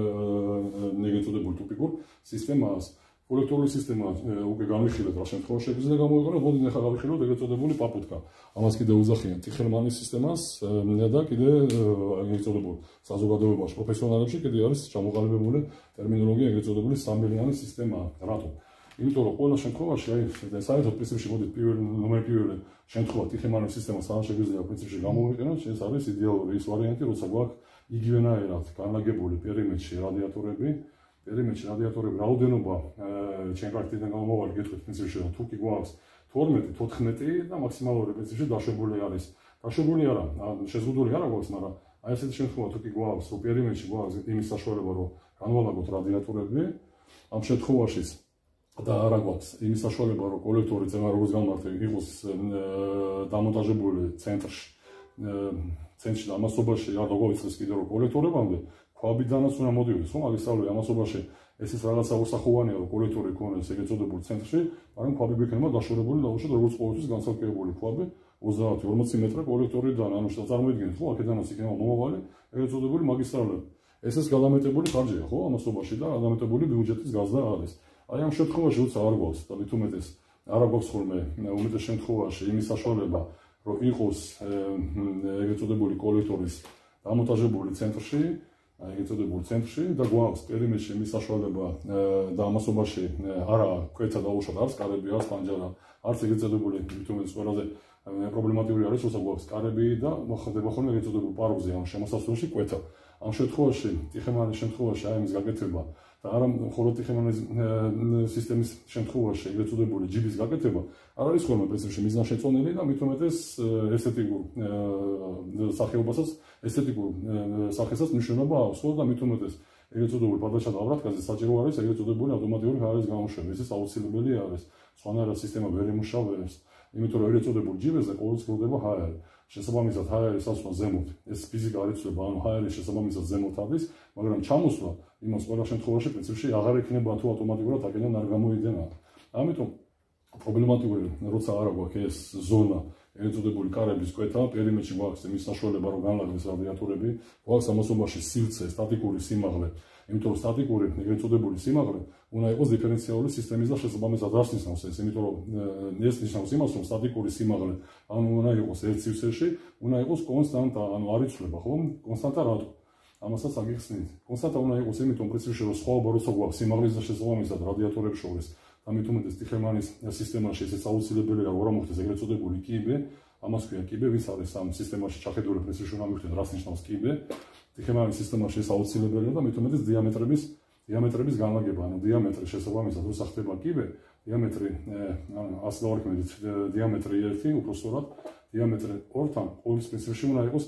ეგრეთ წოდებული ტუპიკურ სისტემას კოლექტორული სისტემა უკვე განვიხილეთ რა შემთხვევაში შეგვიძლია გამოიყენოთ, მოდით ახლა გავიხილოთ ეგრეთ წოდებული პაპუტკა. ამას კიდე უძახიან ტიხელმანის სისტემას და კიდე ეგრეთ წოდებულ საზოგადოებაში პროფესიონალებში კიდე არის ჩამოყალიბებული ტერმინოლოგია ეგრეთ წოდებული სამი მილიონი სისტემა. რატო? იმიტომ რომ ყველა შემთხვევაში აი საერთოდ პრინციპში მოდით პირველი ნომერი პირველი შემთხვევა ტიხელმანის სისტემას არ შეგვიძლია პრინციპში გამოვიყენოთ, ეს არის იდეალური ის ვარიანტი, როცა გვაქვს იგივენაირად განლაგებული პერიმეტრში რადიატორები პერიმეტრში რადიატორების რაოდენობა ჩვენ პრაქტიკიდან გამომავალი გეტყვით პრინციპში რომ თუ კი გვაქვს თორმეტი, თოთხმეტი და მაქსიმალური პრინციპში დაშვებული არის. დაშვებული არა, შეზღუდული არა გვაქვს, მაგრამ აი ესეთი შემთხვევა თუ კი გვაქვს, რომ პერიმეტრში გვაქვს იმის საშუალება რომ განვალაგოთ რადიატორები, ამ შემთხვევაშიც და არა გვაქვს იმის საშუალება რომ კოლექტორი წენა როგორც გამართე იყოს დამონტაჟებული ცენტრში ცენტრში და ამასობაში არ დაგვაიწყდეს კიდე რომ კოლექტორებამდე ქვაბიდანაც უნდა მოდიოდეს, ხო, მაგისტრალური ამასობაში ეს ის რაღაცა უსახოვანია, რომ კოლექტორი ქონდეს ეგრეთ წოდებულ ცენტრში, მაგრამ ქვაბი გვექნება დაშორებული და უშუალოდ როგორც ყოველთვის განცალკევებული ქვაბი ოცდაათი ორმოცი მეტრა კოლექტორიდან, ანუ წარმოიდგინეთ, ხო, აქედანაც იქნება მომავალი ეგრეთ წოდებული მაგისტრალები. ეს ეს გადამეტებული ხარჯია, ხო, ამასობაში და გადამეტებული ბიუჯეტის გაზრდა არის. აი ამ შემთხვევაში უცა არ გვაქვს და მით უმეტეს არ გვაქვს ხოლმე უმეტეს შემთხვევაში იმის საშუალება, რომ იყოს ეგრეთ წოდებული კოლექტორის დამონტაჟებული ცენტრში ეგრეთ წოდებული ცენტრში და გვაქვს პერიმეტრში მის საშუალება და ამასობაში არა ქვეთა დაუშვათ, არც კარები, არც პანჯარა, არც ეგრეთ წოდებული თვითონაც ყველაზე პრობლემატიური არის, როცა გვაქვს კარები და მოხდება ხოლმე ეგრეთ წოდებულ პარკზე ამ შემოსასვლელში კვეთა. ამ შემთხვევაში, ტიხემანის შემთხვევაში აი ამის გაკეთება და არა მხოლოდ ტიხემანის სისტემის შემთხვევაში ეგრეთ წოდებული ჯიბის გაკეთება არ არის ხოლმე პრინციპში მიზანშეწონილი და მით უმეტეს ესთეტიკურ სახეობასაც, ესთეტიკურ სახესაც მნიშვნელობა აქვს ხოლმე და მით უმეტეს ეგრეთ წოდებული პადაჩა და აბრატკაზე საჭირო არის ეგრეთ წოდებული ავტომატიური ჰაერის გამოშვება. ეს აუცილებელი არის. სხვანაირად სისტემა ვერ იმუშავებს, იმიტომ რომ ეგრეთ წოდებულ ჯიბეზე ყოველთვის გროვდება ჰაერი. შესაბამისად ჰაერის ასვლა ზემოთ, ეს ფიზიკა არ იცვლება, ანუ ჰაერის შესაბამისად ზემოთ არის, მაგრამ ჩამოსვლა იმას ყველა შემთხვევაში პრინციპში აღარ ექნება თუ ავტომატურად აქედან არ გამოიდება. ამიტომ პრობლემატიკური როცა არა გვაქვს ეს ზონა ეგრეთ წოდებული კარების კვეთა, პერიმეტრში გვაქვს იმის საშუალება რომ განლაგდეს რადიატორები, გვაქვს ამასობაში სივრცე, სტატიკური სიმაღლე, იმიტომ რომ სტატიკური ეგრეთ წოდებული სიმაღლე უნდა იყოს დიფერენციალური სისტემის და შესაბამისად რას ნიშნავს ეს, იმიტომ რომ ეს ნიშნავს იმას რომ სტატიკური სიმაღლე ანუ უნდა იყოს ერთ სივრცეში, უნდა იყოს კონსტანტა, ანუ არ იცვლება, ხო? კონსტანტა რატო? ამასაც აგიხსნით. კონსტანტა უნდა იყოს იმიტომ პრინციპში რომ სხვაობა როცა გვაქვს სიმაღლის და შესაბამისად რადიატორებს შორის და მით უმეტეს ტიხემანის სისტემაში ესეც აუცილებელია რომ არ მოხდეს ეგრეთ წოდებული კიბე, ამას ქვია კიბე, ვის არის ამ სისტემაში ჩახედული პრინციპში უნდა მივხვდეთ რას ნიშნავს კიბე. ტიხემანის სისტემაში ეს აუცილებელია და მით უმეტეს დიამეტრების დიამეტრების განლაგება, ანუ დიამეტრი შესაბამისად როცა ხდება კიბე, დიამეტრი ანუ ასე დავარქმევით, დიამეტრი ერთი, უпростоრად დიამეტრი ორთან ყოვლის პრინციპში უნდა იყოს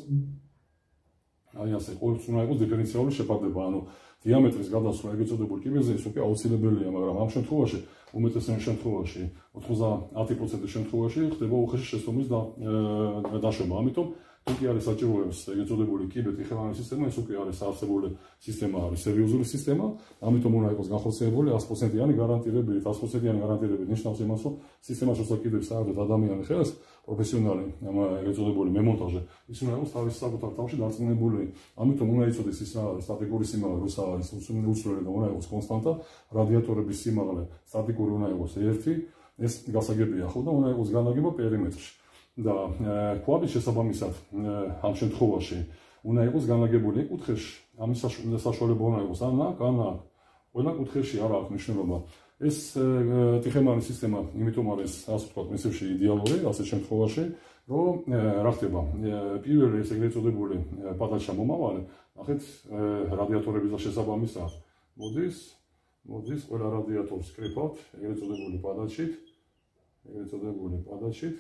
აი ასე, ყოველთვის უნდა იყოს დიფერენციალური შეფარდება, ანუ დიამეტრის გადასვლა ეგრეთ წოდებულ კიბეზე ის უკვე აუცილებელია, მაგრამ ამ შემთხვევაში, უმეტეს შემთხვევაში, ოთხმოცდაათი პროცენტის შემთხვევაში ხდება უხეში შესწავლის და დაშვება. ამიტომ თუ კი არის საჭიროებს ეგრეთ წოდებული კიბე ტიხემანის სისტემა, ეს უკვე არის არსებული სისტემა, არის სერიოზული სისტემა, ამიტომ უნდა იყოს განხორციელებული ათი პროცენტიანი გარანტირებით. ათი პროცენტიანი გარანტირებით ნიშნავს იმას, რომ სისტემას როცა კიდევ საერთოდ ადამიანი ხელს, პროფესიონალი ეგრეთ წოდებული მემონტაჟე, ის უნდა იყოს თავის საკუთარ თავში დარწმუნებული. ამიტომ უნდა იცოდეს ის რა არის სტატიკური სიმაღლე, როცა არის უცვლელი და უნდა იყოს კონსტანტა, რადიატორების სიმაღლე სტატიკური უნდა იყოს ერთი, ეს გასაგებია ხო და უნდა იყოს განლაგება პერიმეტრში. და კვადის შესაბამისად ამ შემთხვევაში უნდა იყოს განლაგებული კუთხეში, ამის საშუალება უნდა იყოს ან აქ, ან აქ. ყველა კუთხეში არა აქვს მნიშვნელობა. ეს ტიხემანის სისტემა იმიტომ არის ასე ვთქვათ პრინციპში იდეალური ასეთ შემთხვევაში, რომ რა ხდება, პირველი ეს ეგრეთ წოდებული პადაჩა მომავალი, ნახეთ რადიატორების და შესაბამისად მოდის, მოდის ყველა რადიატორს კრიფავთ ეგრეთ წოდებული პადაჩით, ეგრეთ წოდებული პადაჩით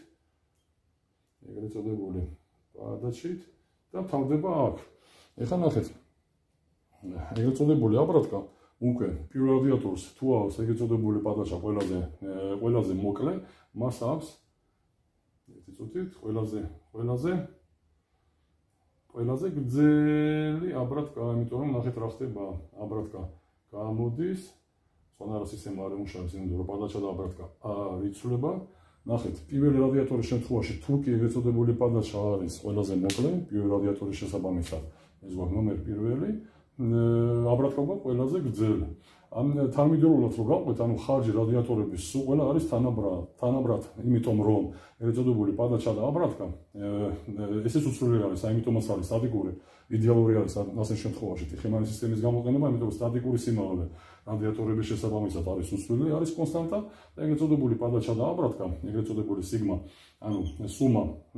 ეგრეთ წოდებული პადაჩით და თავდება აქ. ეხლა ნახეთ. ეგრეთ წოდებული აბრატკა უკვე პირველ რადიატორს თუ აქვს ეგრეთ წოდებული პადაჩა ყველაზე ყველაზე მოკლე, მას აქვს ერთი წუთით, ყველაზე ყველაზე ყველაზე გრძელი აბრატკა, იმიტომ რომ ნახეთ რა ხდება, აბრატკა გამოდის, სხვანაირად სისტემა არ იმუშავებს, იმიტომ რომ პადაჩა და აბრატკა არ იცვლება. ნახეთ, პირველი რადიატორის შემთხვევაში თუ კი ეგრეთ წოდებული პადაჩა არის ყველაზე მოკლე, პირველი რადიატორის შესაბამისად, ეს გვაქვს ნომერი პირველი, აბრატკა გვაქვს ყველაზე გრძელი. ამ თანმიმდევრულად რო გავყვეთ, ანუ ხარჯი რადიატორების სულ ყველა არის თანაბრად, თანაბრად, იმიტომ რომ ეგრეთ წოდებული პადაჩა და აბრატკა ესეც უცვლელი არის, აიმიტომაც არის სტატიკური, იდეალური არის ასეთ შემთხვევაში ტიხემანის სისტემის გამოყენება, იმიტომ რომ სტატიკური სიმაღლე რადიატორების შესაბამისად არის უცვლელი, არის კონსტანტა და ეგრეთ წოდებული პადაჩა და აბრატკა, ეგრეთ წოდებული სიგმა, ანუ სუმა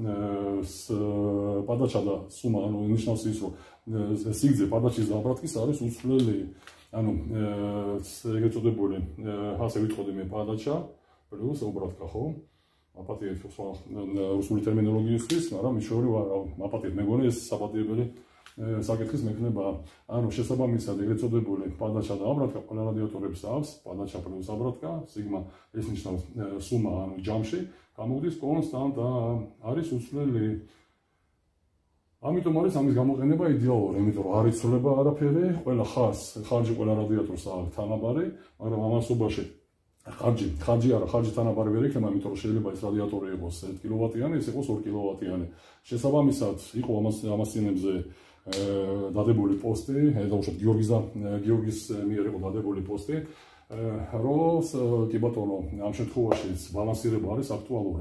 პადაჩა და სუმა, ანუ ნიშნავს ის, რომ სიგრძე პადაჩის და აბრატკის არის უცვლელი. ანუ ეგრეთ წოდებული ასე ვიტყოდი მე პადაჩა პლუს აბრატკა, ხო? აპატიეთ რუსული ტერმინოლოგიისთვის, მაგრამ მიშორი ვარ, აპატიეთ მეგონი ეს საპატიებელი საკითხის მექნება. ანუ შესაბამისად ეგრეთ წოდებული პადაჩა და აბრატკა ყველა რადიატორებს აქვს, პადაჩა პლუს აბრატკა, სიგმა ეს ნიშნავს სუმა, ანუ ჯამში გამოდის კონსტანტა, არის უცვლელი. ამიტომ არის ამის გამოყენება იდეალური, იმიტომ რომ არ იცვლება არაფერი, ყველა ხარს, ხარჯი ყველა რადიატორს აქვს თანაბარი, მაგრამ ამასობაში ხარჯი, ხარჯი არა, ხარჯი თანაბარი ვერ იქნება, იმიტომ რომ შეიძლება ეს რადიატორი იყოს ერთ კილოვატიანი, ეს იყოს ორი კილოვატიანი. შესაბამისად, იყო ამას ამასინებზე დადებული პოსტი, დაუშვათ გიორგის და გიორგის მიერ იყო დადებული პოსტი, რომ კი ბატონო, ამ შემთხვევაში ბალანსირება არის აქტუალური.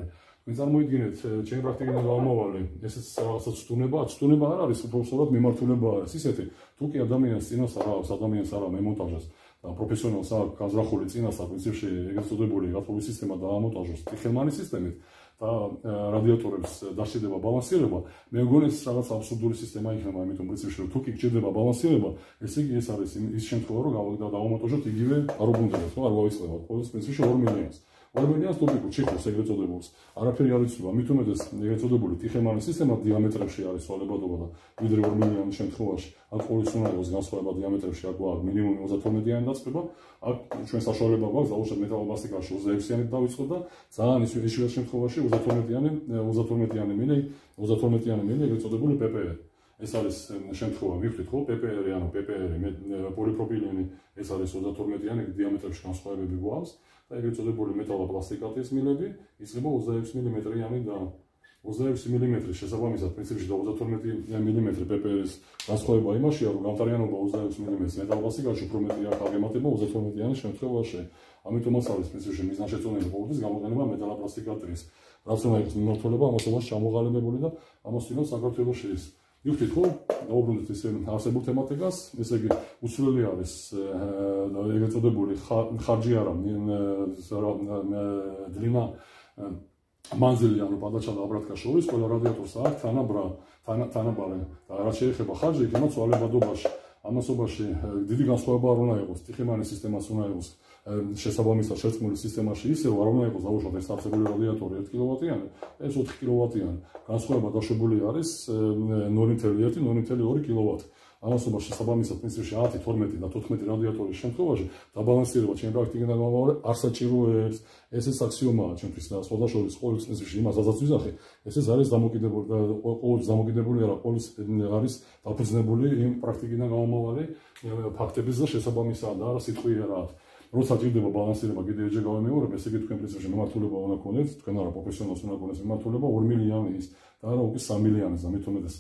ვინ წარმოიდგინეთ, ჩემი პრაქტიკიდან გამომავალი, ესეც რაღაცა ცდუნება, ცდუნება არ არის, უბრალოდ მიმართულება არის ისეთი, თუ კი ადამიანს წინას არ აქვს, ადამიანს არ აქვს მემონტაჟას და პროფესიონალს აქვს გაზრახული წინას აქვს, პრინციპში ეგრეთ წოდებული გათხოვის სისტემა დაამონტაჟოს ტიხელმანი სისტემით და რადიატორებს დასჭირდება ბალანსირება, მე მგონი ეს რაღაც აბსურდული სისტემა იქნება, იმიტომ პრინციპში რომ თუ კი გჭირდება ბალანსირება, ესე იგი ეს არის ის შემთხვევა, რომ დავამონტაჟოთ იგივე არ უბრუნდება, ხო, არ გავისწრებთ, ყოველთვის პრინციპში ორ მილიონს. ორ მილიონს ტოპიკურ ჩიხოს ეგრეთ წოდებულს. არაფერი არ იცვლება, მით უმეტეს ეგრეთ წოდებული ტიხემანის სისტემა დიამეტრებში არის ცვალებადობა და ვიდრე ორ მილიონის შემთხვევაში, აქ ყოველთვის უნდა იყოს განსხვავება დიამეტრებში, აქ გვაქვს მინიმუმი ოცდათორმეტიანი დაწყება, აქ ჩვენ საშუალება გვაქვს დაუშვათ მეტალობასტიკაში ოცდაექვსიანი დავიწყოთ და ძალიან იშვიათ შემთხვევაში ოცდათორმეტიანი ოცდათორმეტიანი მილი, ოცდათორმეტიანი მილი ეგრეთ წოდებული პე პე ერ. ეს არის შემთხვევა, მივხვდით ხო, პე პე ერ ანუ პე პე ერ პოლიპროპილენი, ეს არის ოცდათორმეტიანი დიამეტრებში განსხვავებები გვაქვს. და ეგრეთ წოდებული მეტალოპლასტიკატის მილები იწყება ოცდაექვსი მილიმეტრიანი და ოცდაექვსი მილიმეტრის შესაბამისად პრინციპში და ოცდათორმეტი მილიმეტრი პე პე ერ-ის განსხვავება იმაშია, რომ გამტარიანობა ოცდაექვსი მილიმეტრის მეტალოპლასტიკაში უფრო მეტია აღემატება ოცდათორმეტიანის შემთხვევაში. ამიტომაც არის პრინციპში მიზანშეწონილი ყოველთვის გამოყენება მეტალოპლასტიკატის. რაც უნდა იყოს მიმართულება ამასობაში ჩამოყალიბებული და ამას ვინმე საქართველოში ის მივხვდით ხო, დაუბრუნდით ეს არსებულ თემატიკას, ესე იგი უცვლელი არის ეგრეთ წოდებული ხარჯი არა, დლინა მანძილი ანუ პადაჩა და აბრატკა შორის ყველა რადიატორს აქვს თანაბრა, თანაბარი და რაც შეეხება ხარჯი, იქნება ცვალებადობაში. ამასობაში დიდი განსხვავება არ უნდა იყოს, ტიხემანის სისტემას უნდა იყოს შესაბამისად შერწყმული სისტემაში ისე რომ არ უნდა იყოს დაუშვათ ეს არსებული რადიატორი ერთ კილოვატიანი, ეს ოთხი კილოვატიანი. განსხვავება დაშვებული არის ნული ნული ერთი ნული ნული ორი კილოვატი. ამასობაში შესაბამისად პრინციპში ათი, თორმეტი და თოთხმეტი რადიატორის შემთხვევაში დაბალანსირება ჩემი პრაქტიკიდან გამომავალი არ საჭიროებს. ესეც აქსიომაა ჩემთვის და სხვადასხვა ყოველ პრინციპში იმასაც ვიზახი, ესეც არის დამოკიდებული ყოველთვის დამოკიდებული არა, ყოველთვის არის დაფუძნებული იმ პრაქტიკიდან გამომავალი ფაქტების და შესაბამისად და არა სიტყვიერად. როცა ჭირდება ბალანსირება, კიდევ ეჯერ გავემეორებ, ესე იგი თქვენ პრინციპში მიმართულება უნდა გქონდეთ, თქვენ არა პროფესიონალს უნდა გქონდეს მიმართულება ორ მილიონის და არა უკვე სამ მილიონის და მით უმეტეს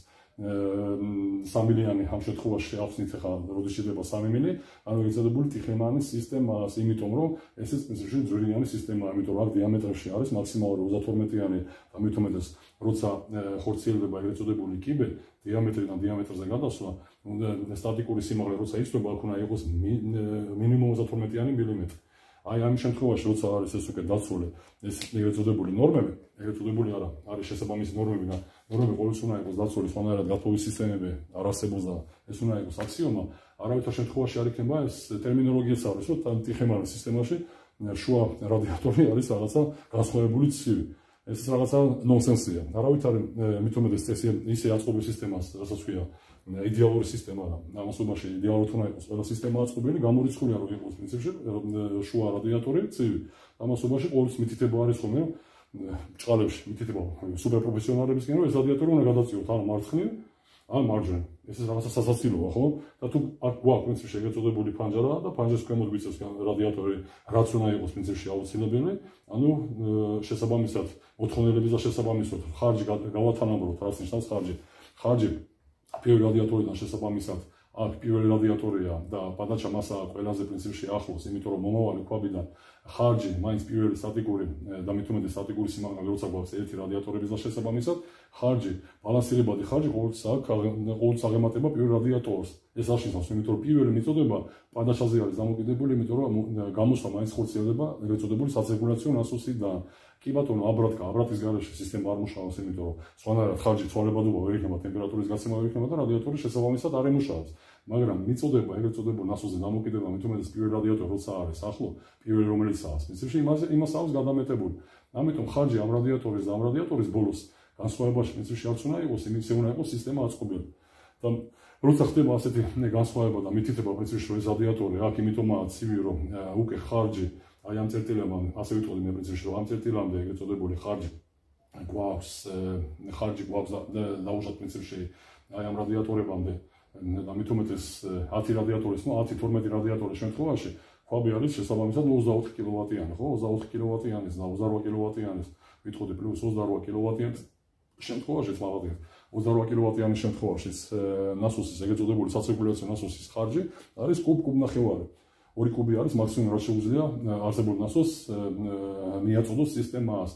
სამ მილიონი ამ შემთხვევაში ახსნით ახლა როდის შეიძლება სამი მილი, ანუ ეცადებული ტიხემანის სისტემას, იმიტომ რომ ესეც პრინციპში ძვირიანი სისტემაა, იმიტომ რომ აქ დიამეტრში არის მაქსიმალური ოცდათორმეტიანი და მით უმეტეს როცა ხორციელდება ეგრეთ წოდებული კიბე, დიამეტრიდან დიამეტრზე გადასვლა, სტატიკური სიმაღლე როცა იცვლება, აქ უნდა იყოს მინიმუმ ოცდათორმეტიანი მილიმეტრი. აი ამ შემთხვევაში როცა არის ეს უკვე დაცული ეს ეგრეთ წოდებული ნორმები, ეგრეთ წოდებული არა, არის შესაბამისი ნორმები და ნორმები ყოველთვის უნდა იყოს დაცული, სხვანაირად გათხოვის სისტემები არ არსებობს და ეს უნდა იყოს აქსიომა. არავითარ შემთხვევაში არ იქნება ეს ტერმინოლოგიაც არის, რომ ტიხემანის სისტემაში შუა რადიატორი არის რაღაცა განსხვავებული ცივი. ეს რაღაცა ნონსენსია. არავითარ მით უმეტეს ესე ისე აწყობის სისტემას, რასაც ქვია იდეალური სისტემა და ამასობაში იდეალურად უნდა იყოს ყველა სისტემა აწყობილი, გამორიცხულია რომ იყოს პრინციპში შუა რადიატორი ცივი. ამასობაში ყოველთვის მითითება არის ხოლმე ჭყალებში მითითება სუპერპროფესიონალებისგან რომ ეს რადიატორი უნდა გადაწიოთ ან მარცხნივ ან მარჯვნივ. ეს რაღაცა სასაცილოა, ხო? და თუ აქ გვაქვს პრინციპში ეგრეთ წოდებული ფანჯარა და ფანჯრის ქვემოთ გვიწევს რადიატორი, რაც უნდა იყოს პრინციპში აუცილებელი, ანუ შესაბამისად მოთხოვნილების და შესაბამისად ხარჯი გავათანაბროთ, რაც ნიშნავს ხარჯი. ხარჯი პირველი რადიატორიდან შესაბამისად აქ პირველი რადიატორია და პადაჩა მასაა ყველაზე პრინციპში ახლოს, იმიტომ რომ მომავალი ქვაბიდან ხარჯი მაინც პირველი სტატიკური და მით უმეტეს სტატიკური სიმაღლე როცა გვაქვს ერთი რადიატორების და შესაბამისად ხარჯი, ბალანსირებადი ხარჯი ყოველთვის აქ ყოველთვის აღემატება პირველ რადიატორს. ეს არ შეცავს, იმიტომ რომ პირველი მიწოდება პადაჩაზე არის დამოკიდებული, იმიტომ რომ გამოსვლა მაინც ხორციელდება ეგრეთ წოდებული საცირკულაციო ნასოსიდან. კი ბატონო, აბრატკა, აბრატის გარეშე სისტემა არ მუშაობს, იმიტომ რომ სხვანაირად ხარჯი ცვალებადობა ვერ იქნება, ტემპერატურის გაცემა ვერ იქნება და რადიატორი შესაბამისად არ ემუშავებს. მაგრამ მიწოდება ეგრეთ წოდებულ ნასოსზე დამოკიდება, მით უმეტეს პირველი რადიატორი როცა არის ახლო, პირველი რომელიცაა, პრინციპში იმაზე იმას აქვს გადამეტებული. ამიტომ ხარჯი ამ რადიატორის და ამ რადიატორის ბოლოს განსხვავებაში პრინციპში არც უნდა იყოს, იმის უნდა იყოს სისტემა აწყობილი. და როცა ხდება ასეთი განსხვავება და მითითება პრინციპში რომ ეს რადიატორი აქ იმიტომაა ცივი, რომ უკვე ხარჯი აი ამ წერტილებამდე, ასე ვიტყოდი მე პრინციპში რომ ამ წერტილამდე ეგრეთ წოდებული ხარჯი გვაქვს, ხარჯი გვაქვს დაუშვათ პრინციპში აი ამ რადიატორებამდე და მით უმეტეს ათი რადიატორის, ნუ ათი თორმეტი რადიატორის შემთხვევაში ქვაბი არის შესაბამისად ოცდაოთხი კილოვატიანი, ხო? ოცდაოთხი კილოვატიანის და ოცდარვა კილოვატიანის ვიტყოდი პლუს ოცდარვა კილოვატიანის შემთხვევაშიც მაღალია. ოცდარვა კილოვატიანის შემთხვევაში ნასოსის ეგრეთ წოდებული საცირკულაციო ნასოსის ხარჯი არის კუბ კუბ ნახევარი. ორი კუბი არის მაქსიმუმ რაც შეუძლია არსებულ ნასოს მიაწოდოს სისტემას.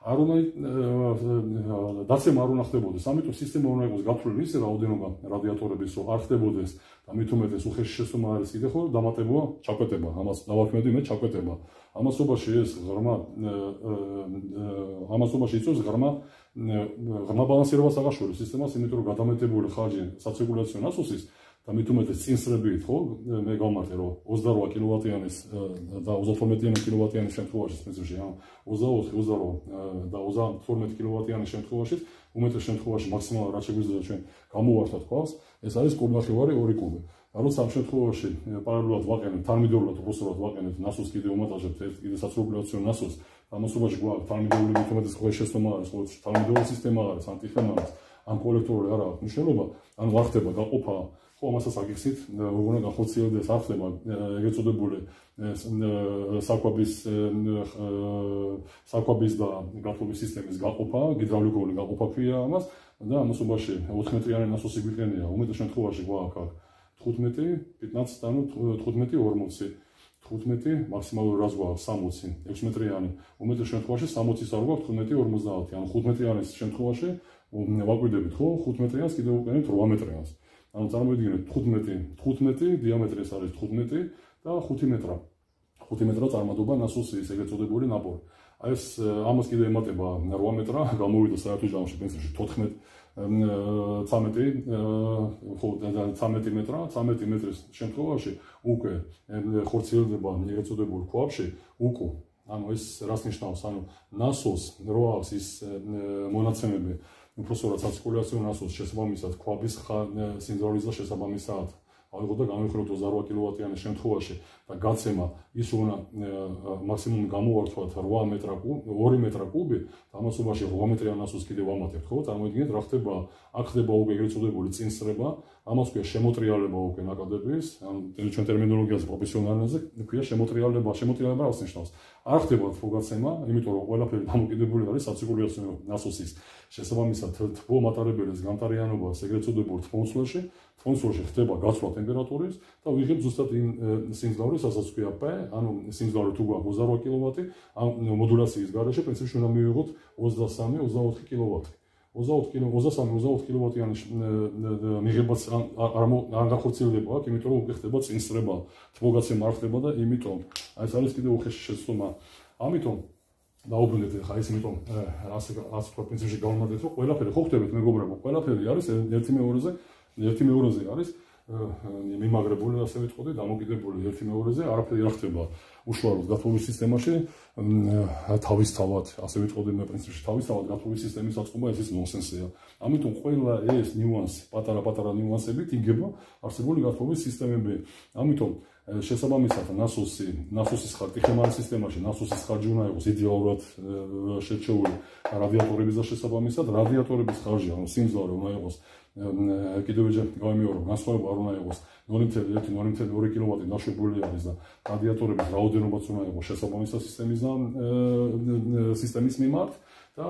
არ უნდა დაცემა არ უნდა ხდებოდეს, ამიტომ სისტემა უნდა იყოს გათვლილი ისე რაოდენობა რადიატორების, რომ არ ხდებოდეს და მით უმეტეს უხეში შესწომა არის კიდე ხო დამატებულა ჩაკვეტება, ამას დავაქმედი მე ჩაკვეტება. ამასობაში ეს ღრმა ამასობაში იწვევს ღრმა ღრმა ბალანსირებას აღაშურის სისტემას, იმიტომ რომ გადამეტებული ხარჯი საცირკულაციო ნასოსის და მით უმეტეს წინსრებით ხო მე გავმართე რომ ოცდარვა კილოვატიანის და ოცდათორმეტიანი კილოვატიანის შემთხვევაში პრინციპში ან ოცდაოთხი ოცდარვა და ოცდათორმეტი კილოვატიანის შემთხვევაში უმეტეს შემთხვევაში მაქსიმალურად რაც შეგვიძლია ჩვენ გამოვართოთ ყავს ეს არის კუბნახევარი ორი კუბი. როცა ამ შემთხვევაში პარალელურად ვაყენებთ თანმიმდევრულად უბრალოდ ვაყენებთ ნასოს კიდე უმატაჟებთ ერთ კიდე საცირკულაციო ნასოს ამასობაში გვაქვს თანმიმდევრული მით უმეტეს ყველა შესწომა არის ყოველთვის თანმიმდევრული სისტემა არის ანტიხემანის ან კოლექტორული არა აქვს მნიშვნელობა ან არ ხდება გაყოფა ხო ამასაც აგიხსნით როგორ უნდა განხორციელდეს არ ხდება ეგრეთ წოდებული საკვების საკვების და გათბობის სისტემის გაყოფა გიდრავლიკური გაყოფა ქვია ამას და ამასობაში ოთხ მეტრიანი ნასოსი გვიყენია უმეტეს შემთხვევაში გვაქვს თხუთმეტი პიტნაცდ ანუ თხუთმეტი ორმოცი თხუთმეტი მაქსიმალური რაც გვაქვს სამოცი ექვსი მეტრიანი უმეტეს შემთხვევაში სამოცის არ გვაქვს თხუთმეტი ორმოცდაათი ანუ ხუთ მეტრიანის შემთხვევაში ვაკვირდებით ხო ხუთ მეტრიანს კიდევ ვუყენებთ რვა მეტრიანს ანუ წარმოვიდგინეთ თხუთმეტი თხუთმეტი დიამეტრი ეს არის თხუთმეტი და ხუთი მეტრა ხუთი მეტრა წარმატება ნასოსის ეგრეთ წოდებული ნაპორი აი ეს ამას კიდე ემატება რვა მეტრა გამოვიდა საერთო ჯამში პრინციპში თოთხმეტი ცამეტი ხო ცამეტი მეტრა ცამეტი მეტრის შემთხვევაში უკვე ხორციელდება ეგრეთ წოდებულ ქვაბში უკუ ანუ ეს რას ნიშნავს ანუ ნასოს რო აქვს ის მონაცემები უпроსორად საცირკულაციო ნასოს შესაბამისად ქვაბის სიმძლავრის და შესაბამისად აიღო და განვიხილოთ ოცდარვა კილოვატიანის შემთხვევაში და გაცემა ის უნდა მაქსიმუმ გამოვართვათ რვა მეტრა კუბი ორი მეტრა კუბი და ამასობაში რვა მეტრიან ნასოს კიდევ ვამატებთ ხო წარმოიდგინეთ რა ხდება აქ ხდება უკვე ეგრეთ წოდებული წინსრება ამას ქვია შემოტრიალება უკვე ნაკადების ან ჩვენ ტერმინოლოგიაზე პროფესიონალიზმზე ქვია შემოტრიალება შემოტრიალება რას ნიშნავს არ ხდება თბოგაცემა იმიტომ რომ ყველაფერი დამოკიდებული არის საცირკულაციო ნასოსის შესაბამისად თბო მატარებელის გამტარიანობას ეგრეთ წოდებულ თბომცველში თბომცველში ხდება გაცვლა ტემპერატურის და ვიღებ ზუსტად იმ სიმძლავრის რასაც ქვია P ანუ სიმძლავრი თუ გვაქვს ოცდარვა კილოვატი ამ მოდულაციის გარეშე პრინციპში უნდა მივიღოთ ოცდასამი ოცდაოთხი კილოვატი ოცდაოთხი ოცდასამი ოცდაოთხი კილოვატიანი მიღებაც არ განხორციელდება აქ იმიტომ რომ უკვე ხდება წინსრება თბოგაცემა არ ხდება და იმიტომ აი ეს არის კიდევ უხეში შეცდომა ამიტომ დაუბრუნდეთ ხა ის იმიტომ ასე ასე თქვა პრინციპში გავუმატეთ რომ ყველაფერი ხო ხდებით მეგობრებო ყველაფერი არის ერთი მეორეზე ერთი მეორეზე არის მიმაგრებული ასე ვიტყოდი დამოკიდებული ერთი მეორეზე არაფერი არ ხდება უშუალოდ გათბობის სისტემაში თავისთავად ასე ვიტყოდი მე პრინციპში თავისთავად გათბობის სისტემის აწყობა ეს ის ნონსენსია ამიტომ ყველა ეს ნიუანსი პატარა-პატარა ნიუანსებით იგება არსებული გათბობის სისტემები ამიტომ შესაბამისად ნასოსი ნასოსის ხარჯი სისტემაში ნასოსის ხარჯი უნდა იყოს იდეალურად შერჩეული რადიატორების და შესაბამისად რადიატორების ხარჯი ანუ სიმძლავრე უნდა იყოს კიდევ ჯერ გავიმეორო განსხვავება არ უნდა იყოს ნული კoma ერთი ნული კoma ორი კილოვატი დაშვებული არის და რადიატორების რაოდენობაც უნდა იყოს შესაბამისად სისტემის და სისტემის მიმართ და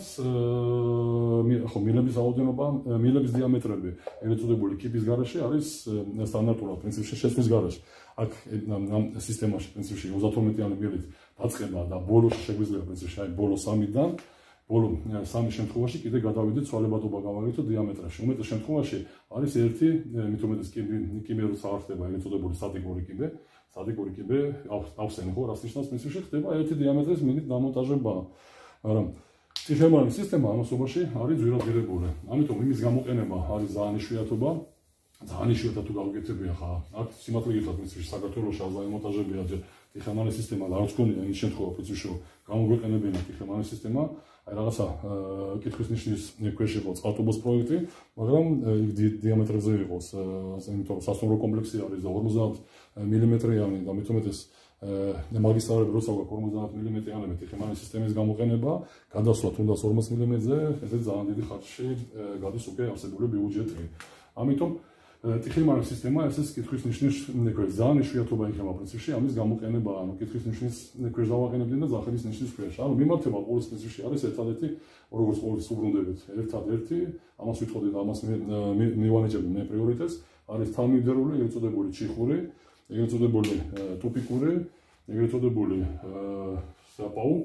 ხო მილების რაოდენობა მილების დიამეტრები ეგრეთ წოდებული კიბის გარეშე არის სტანდარტულად პრინციპში შეცვლის გარეშე აქ ამ სისტემაში პრინციპში ოცდათორმეტიანი მილით დაწყება და ბოლოს შეგვიძლია პრინციპში აი ბოლო სამიდან ბოლო სამი შემთხვევაში კიდე გადავიდეთ ცვალებადობა გავაკეთოთ დიამეტრში უმეტეს შემთხვევაში არის ერთი მით უმეტეს კიბი კიბი როცა არ ხდება ეგრეთ წოდებული სტატიკური კიბე სტატიკური კიბე ავსენი ხო რას ნიშნავს პრინციპში ხდება ერთი დიამეტრის მილით დამონტაჟება მაგრამ ტიხემანის სისტემა ამასობაში არის ძვირადღირებული ამიტომ იმის გამოყენება არის ძალიან იშვიათობა ძალიან იშვიათად თუ გავუკეთებია ხა აქ სიმართლე გითხრათ პრინციპში საქართველოში აზრაი მონტაჟებია ჯერ ტიხემანის სისტემა და არც გქონია ის შემთხვევა პრინციპში გამოგვეყენებინა ტიხემანის სისტემა აი რაღაცა კითხვის ნიშნის ქვეშ იყო წყალტუბოს პროექტი მაგრამ დიამეტრზე იყოს იმიტომ რომ სასტუმრო კომპლექსი არის და ორმოცდაათ მილიმეტრიანი და მით უმეტეს მაგისტრალები როცა გვაქვს ორმოცდაათ მილიმეტრიანი ტიხემანის სისტემის გამოყენება გადასვლა თუნდაც ორმოც მილიმეტრზე ეს ძალიან დიდი ხარჯში გადის უკვე არსებული ბიუჯეტი ამიტომ ტიხემანის სისტემა ეს კითხვის ნიშნის ქვეშ ძალიან იშვიათობა იქნება პრინციპში ამის გამოყენება ანუ კითხვის ნიშნის ქვეშ დავაყენებდნენ და ზახელის ნიშნის ქვეშ ანუ მიმართება ყოველ პრინციპში არის ერთადერთი როგორც ყოველთვის უბრუნდებით ერთადერთი ამას ვიტყოდი და ამას მივანიჭებდი მე პრიორიტეტს არის თანმიმდევრული ეგრეთ წოდებული ჩიხური ეგრეთ წოდებული ტუპიკური ეგრეთ წოდებული საპაუკ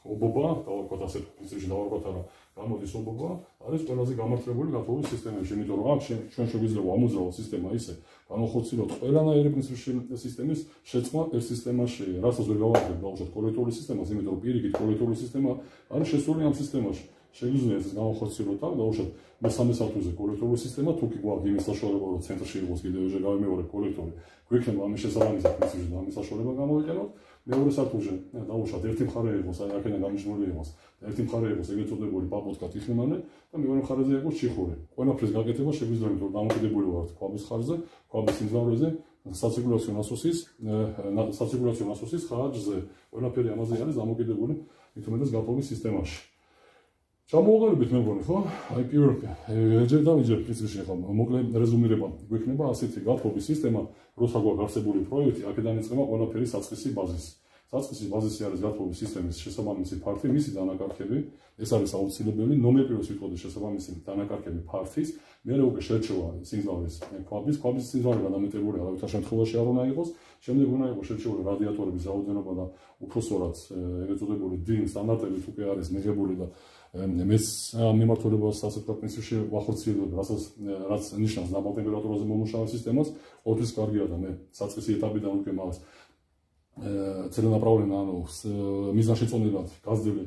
ობობა, დავარქვათ ასე პრინციპში დავარქვათ არა, გამოდის ობობა, არის ყველაზე გამართლებული გათხოვების სისტემებში, იმიტომ რომ აქ ჩვენ შეგვიძლია ამოძრავოთ სისტემა ისე, განახორციელოთ ყველანაირი პრინციპში სისტემის შეცვლა ერთ სისტემაში, რასაც ვერ გავაკეთებ ბავშვად კოლექტორული სისტემას, იმიტომ რომ პირიქით კოლექტორული სისტემა არის შესული ამ სისტემაში. შეგვიძლია ეს განახორციელოთ და ბავშვად მესამე სართულზე კოლექტორული სისტემა, თუ კი გვაქვს იმის საშუალება, რომ ცენტრში იყოს კიდევ ერთი გავიმეორებ კოლექტორი, გვექნება ამის შესაბამისად პრინციპში ამის საშუალება გამოვიყენოთ. მეორე სართულზე დაუშვათ ერთი მხარე იყოს, აი აქედან გამიჯნული იყოს. ერთი მხარე იყოს ეგრეთ წოდებული პაპუტკა ტიხნიმანე და მეორე მხარეზე იყოს ჩიხური. ყველაფრის გაკეთება შეგვიძლია, რომ დამოკიდებული ვართ ქვაბის ხარჯზე, ქვაბის სიმძლავრეზე, საცირკულაციო ნასოსის, საცირკულაციო ნასოსის ხარჯზე. ყველაფერი ამაზე არის დამოკიდებული, მით უმეტეს გათხოვების სისტემაში. ჩამოვაყალიბეთ მე მგონი, ხო? აი პირველ ჯერ დავიჯერ პრინციპში ხო, მოკლე რეზუმირება გვექნება ასეთი გათხოვების სისტემა, როცა გვაქვს არსებული პროექტი, აქედან იწყება ყველაფერი საწყისი ბაზისი. საწყისი ბაზისი არის გათხოვების სისტემის შესაბამისი ფართი, მისი დანაკარგები, ეს არის აუცილებელი, ნომერ პირველს ვიტყოდი შესაბამისი დანაკარგები ფართის, მერე უკვე შერჩევა სიმძლავრის ქვაბის, ქვაბის სიმძლავრე გადამეტებული არავითარ შემთხვევაში არ უნდა იყოს, შემდეგ უნდა იყოს შერჩეული რადიატორების რაოდენობა და უფროსწორად ეგრეთ წოდებული დინ სტანდარტებით უკვე არის მიღებული და მეც მიმართულებას ასე ვთქვათ პრინციპში ვახორციელებ, რასაც რაც ნიშნავს ნაბალ ტემპერატურაზე მომუშავე სისტემას, ყოველთვის კარგია და მე საწყისი ეტაპიდან უკვე მას целенаправленно, ანუ მიზანშეწონილად გაზრდილი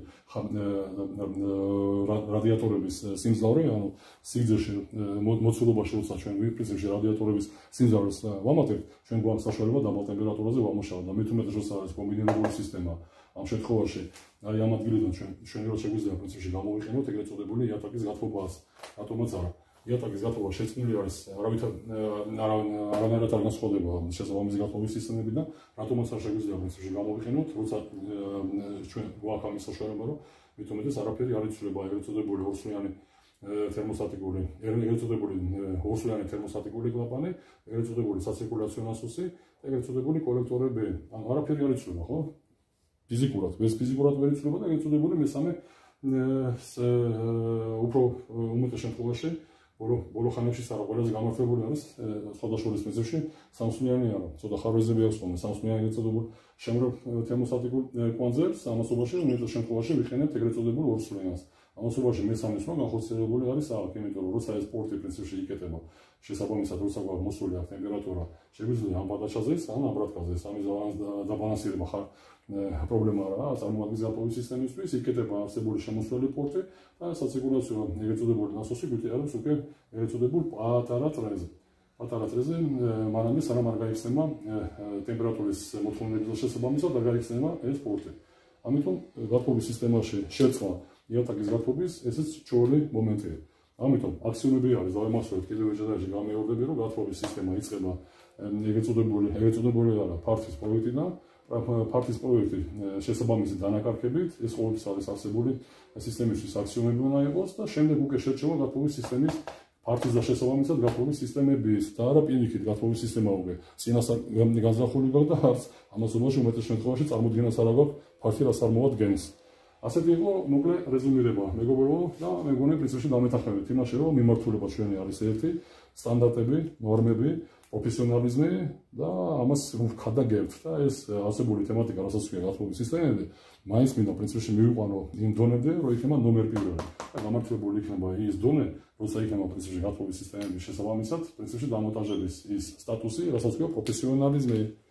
რადიატორების სიმძლავრე, ანუ სიგრძეში მოცულობაში, როცა ჩვენ პრინციპში რადიატორების სიმძლავრეს ვამატებთ, ჩვენ გვაქვს საშუალება დაბალ ტემპერატურაზე ვამუშავოთ და მით უმეტეს როცა არის კომბინირებული სისტემა, ამ შემთხვევაში აი ამ ადგილიდან ჩვენ ჩვენი რო შეგვიძლია პრინციპში გამოვიყენოთ ეგრეთ წოდებული იატაკის გათხოვებას, რატომაც არა. იატაკის გათხოვება შეწყნილი არის არავითარ არანაირად არ განსხვავდება შესაბამისი გათხოვების სისტემებიდან, რატომაც არ შეგვიძლია პრინციპში გამოვიყენოთ, როცა ჩვენ გვაქვს ამის საშუალება, რომ მით უმეტეს არაფერი არ იცვლება ეგრეთ წოდებული ორსვლიანი თერმოსტატიკური, ეგრეთ წოდებული ორსვლიანი თერმოსტატიკური კლაპანი, ეგრეთ წოდებული საცირკულაციო ნასოსი, ეგრეთ წოდებული კოლექტორები, ანუ არაფერი არ იცვლება, ხო? ფიზიკურად, без ფიზიკურად ვერ იცვლება და ეგრეთ წოდებული მესამე უფრო უმეტეს შემთხვევაში ბოლო ბოლო ხანებში არა ყველაზე გამართლებული არის სხვადასხვა პრინციპში სამსვლიანი არა, ცოტა ხარვეზები აქვს ხოლმე სამსვლიანი ეგრეთ წოდებულ შემრობ თერმოსტატიკურ კვანძებს, ამასობაში უმეტეს შემთხვევაში ვიხენებთ ეგრეთ წოდებულ ორსვლიანს. ამასობაში მესამე სვლა განხორციელებული არის აქ, იმიტომ რომ როცა ეს პორტი პრინციპში იკეთება, შესაბამისად როცა გვაქვს მოსული აქ ტემპერატურა, შეგვიძლია ამ პადაჩაზეს, ან ამ ბრატკაზეს, ამის დაბალანსირება ხარ პრობლემა არა, წარმოადგენს გათხოვების სისტემისთვის, იკეთება არსებული შემოსვლელი პორტი და საცირკულაციო ეგრეთ წოდებული ნასოსი გვიტყვის უკვე ეგრეთ წოდებულ პატარა წრეზე. პატარა წრეზე მანამდე სანამ არ გაიხსნება ტემპერატურის მოთხოვნების შესაბამისად არ გაიხსნება ეს პორტი. ამიტომ გათხოვების სისტემაში შეცვლა იატაკის გათხოვების ესეც ჩვეული მომენტია. ამიტომ აქციონები არის დავემახსოვრეთ კიდევ ეჭედაში გამეორდები, რომ გათხოვების სისტემა იწყება ეგრეთ წოდებული ეგრეთ წოდებული არა ფართის პროექტიდან. ფართის პროექტი შესაბამისი დანაკარგებით, ეს ყოველთვის არის არსებული სისტემისთვის აქციონები უნდა იყოს და შემდეგ უკვე შერჩევა გათხოვების სისტემის ფართის და შესაბამისად გათხოვების სისტემების და არა პირიქით გათხოვების სისტემა უკვე წინასწარ განზრახული გაქვს და არც ამასობაში უმეტეს შემთხვევაში წარმოდგენას არ აქვს ფართი რას წარმოადგენს. ასეთი იყო მოკლე რეზუმირება მეგობრებო და მე მგონი პრინციპში დამეთანხმებით იმაში, რომ მიმართულება ჩვენი არის ერთი, სტანდარტები, ნორმები, პროფესიონალიზმი და ამას ვქადაგებთ და ეს არსებული თემატიკა, რასაც ვქია გათხოვების სისტემები, მაინც მინდა პრინციპში მივიყვანო იმ დონემდე, რომ იქნება ნომერ პირველი. და გამართლებული იქნება ის დონე, როცა იქნება პრინციპში გათხოვების სისტემების შესაბამისად, პრინციპში დამონტაჟების ის სტატუსი, რასაც ვქია პროფესიონალიზმი.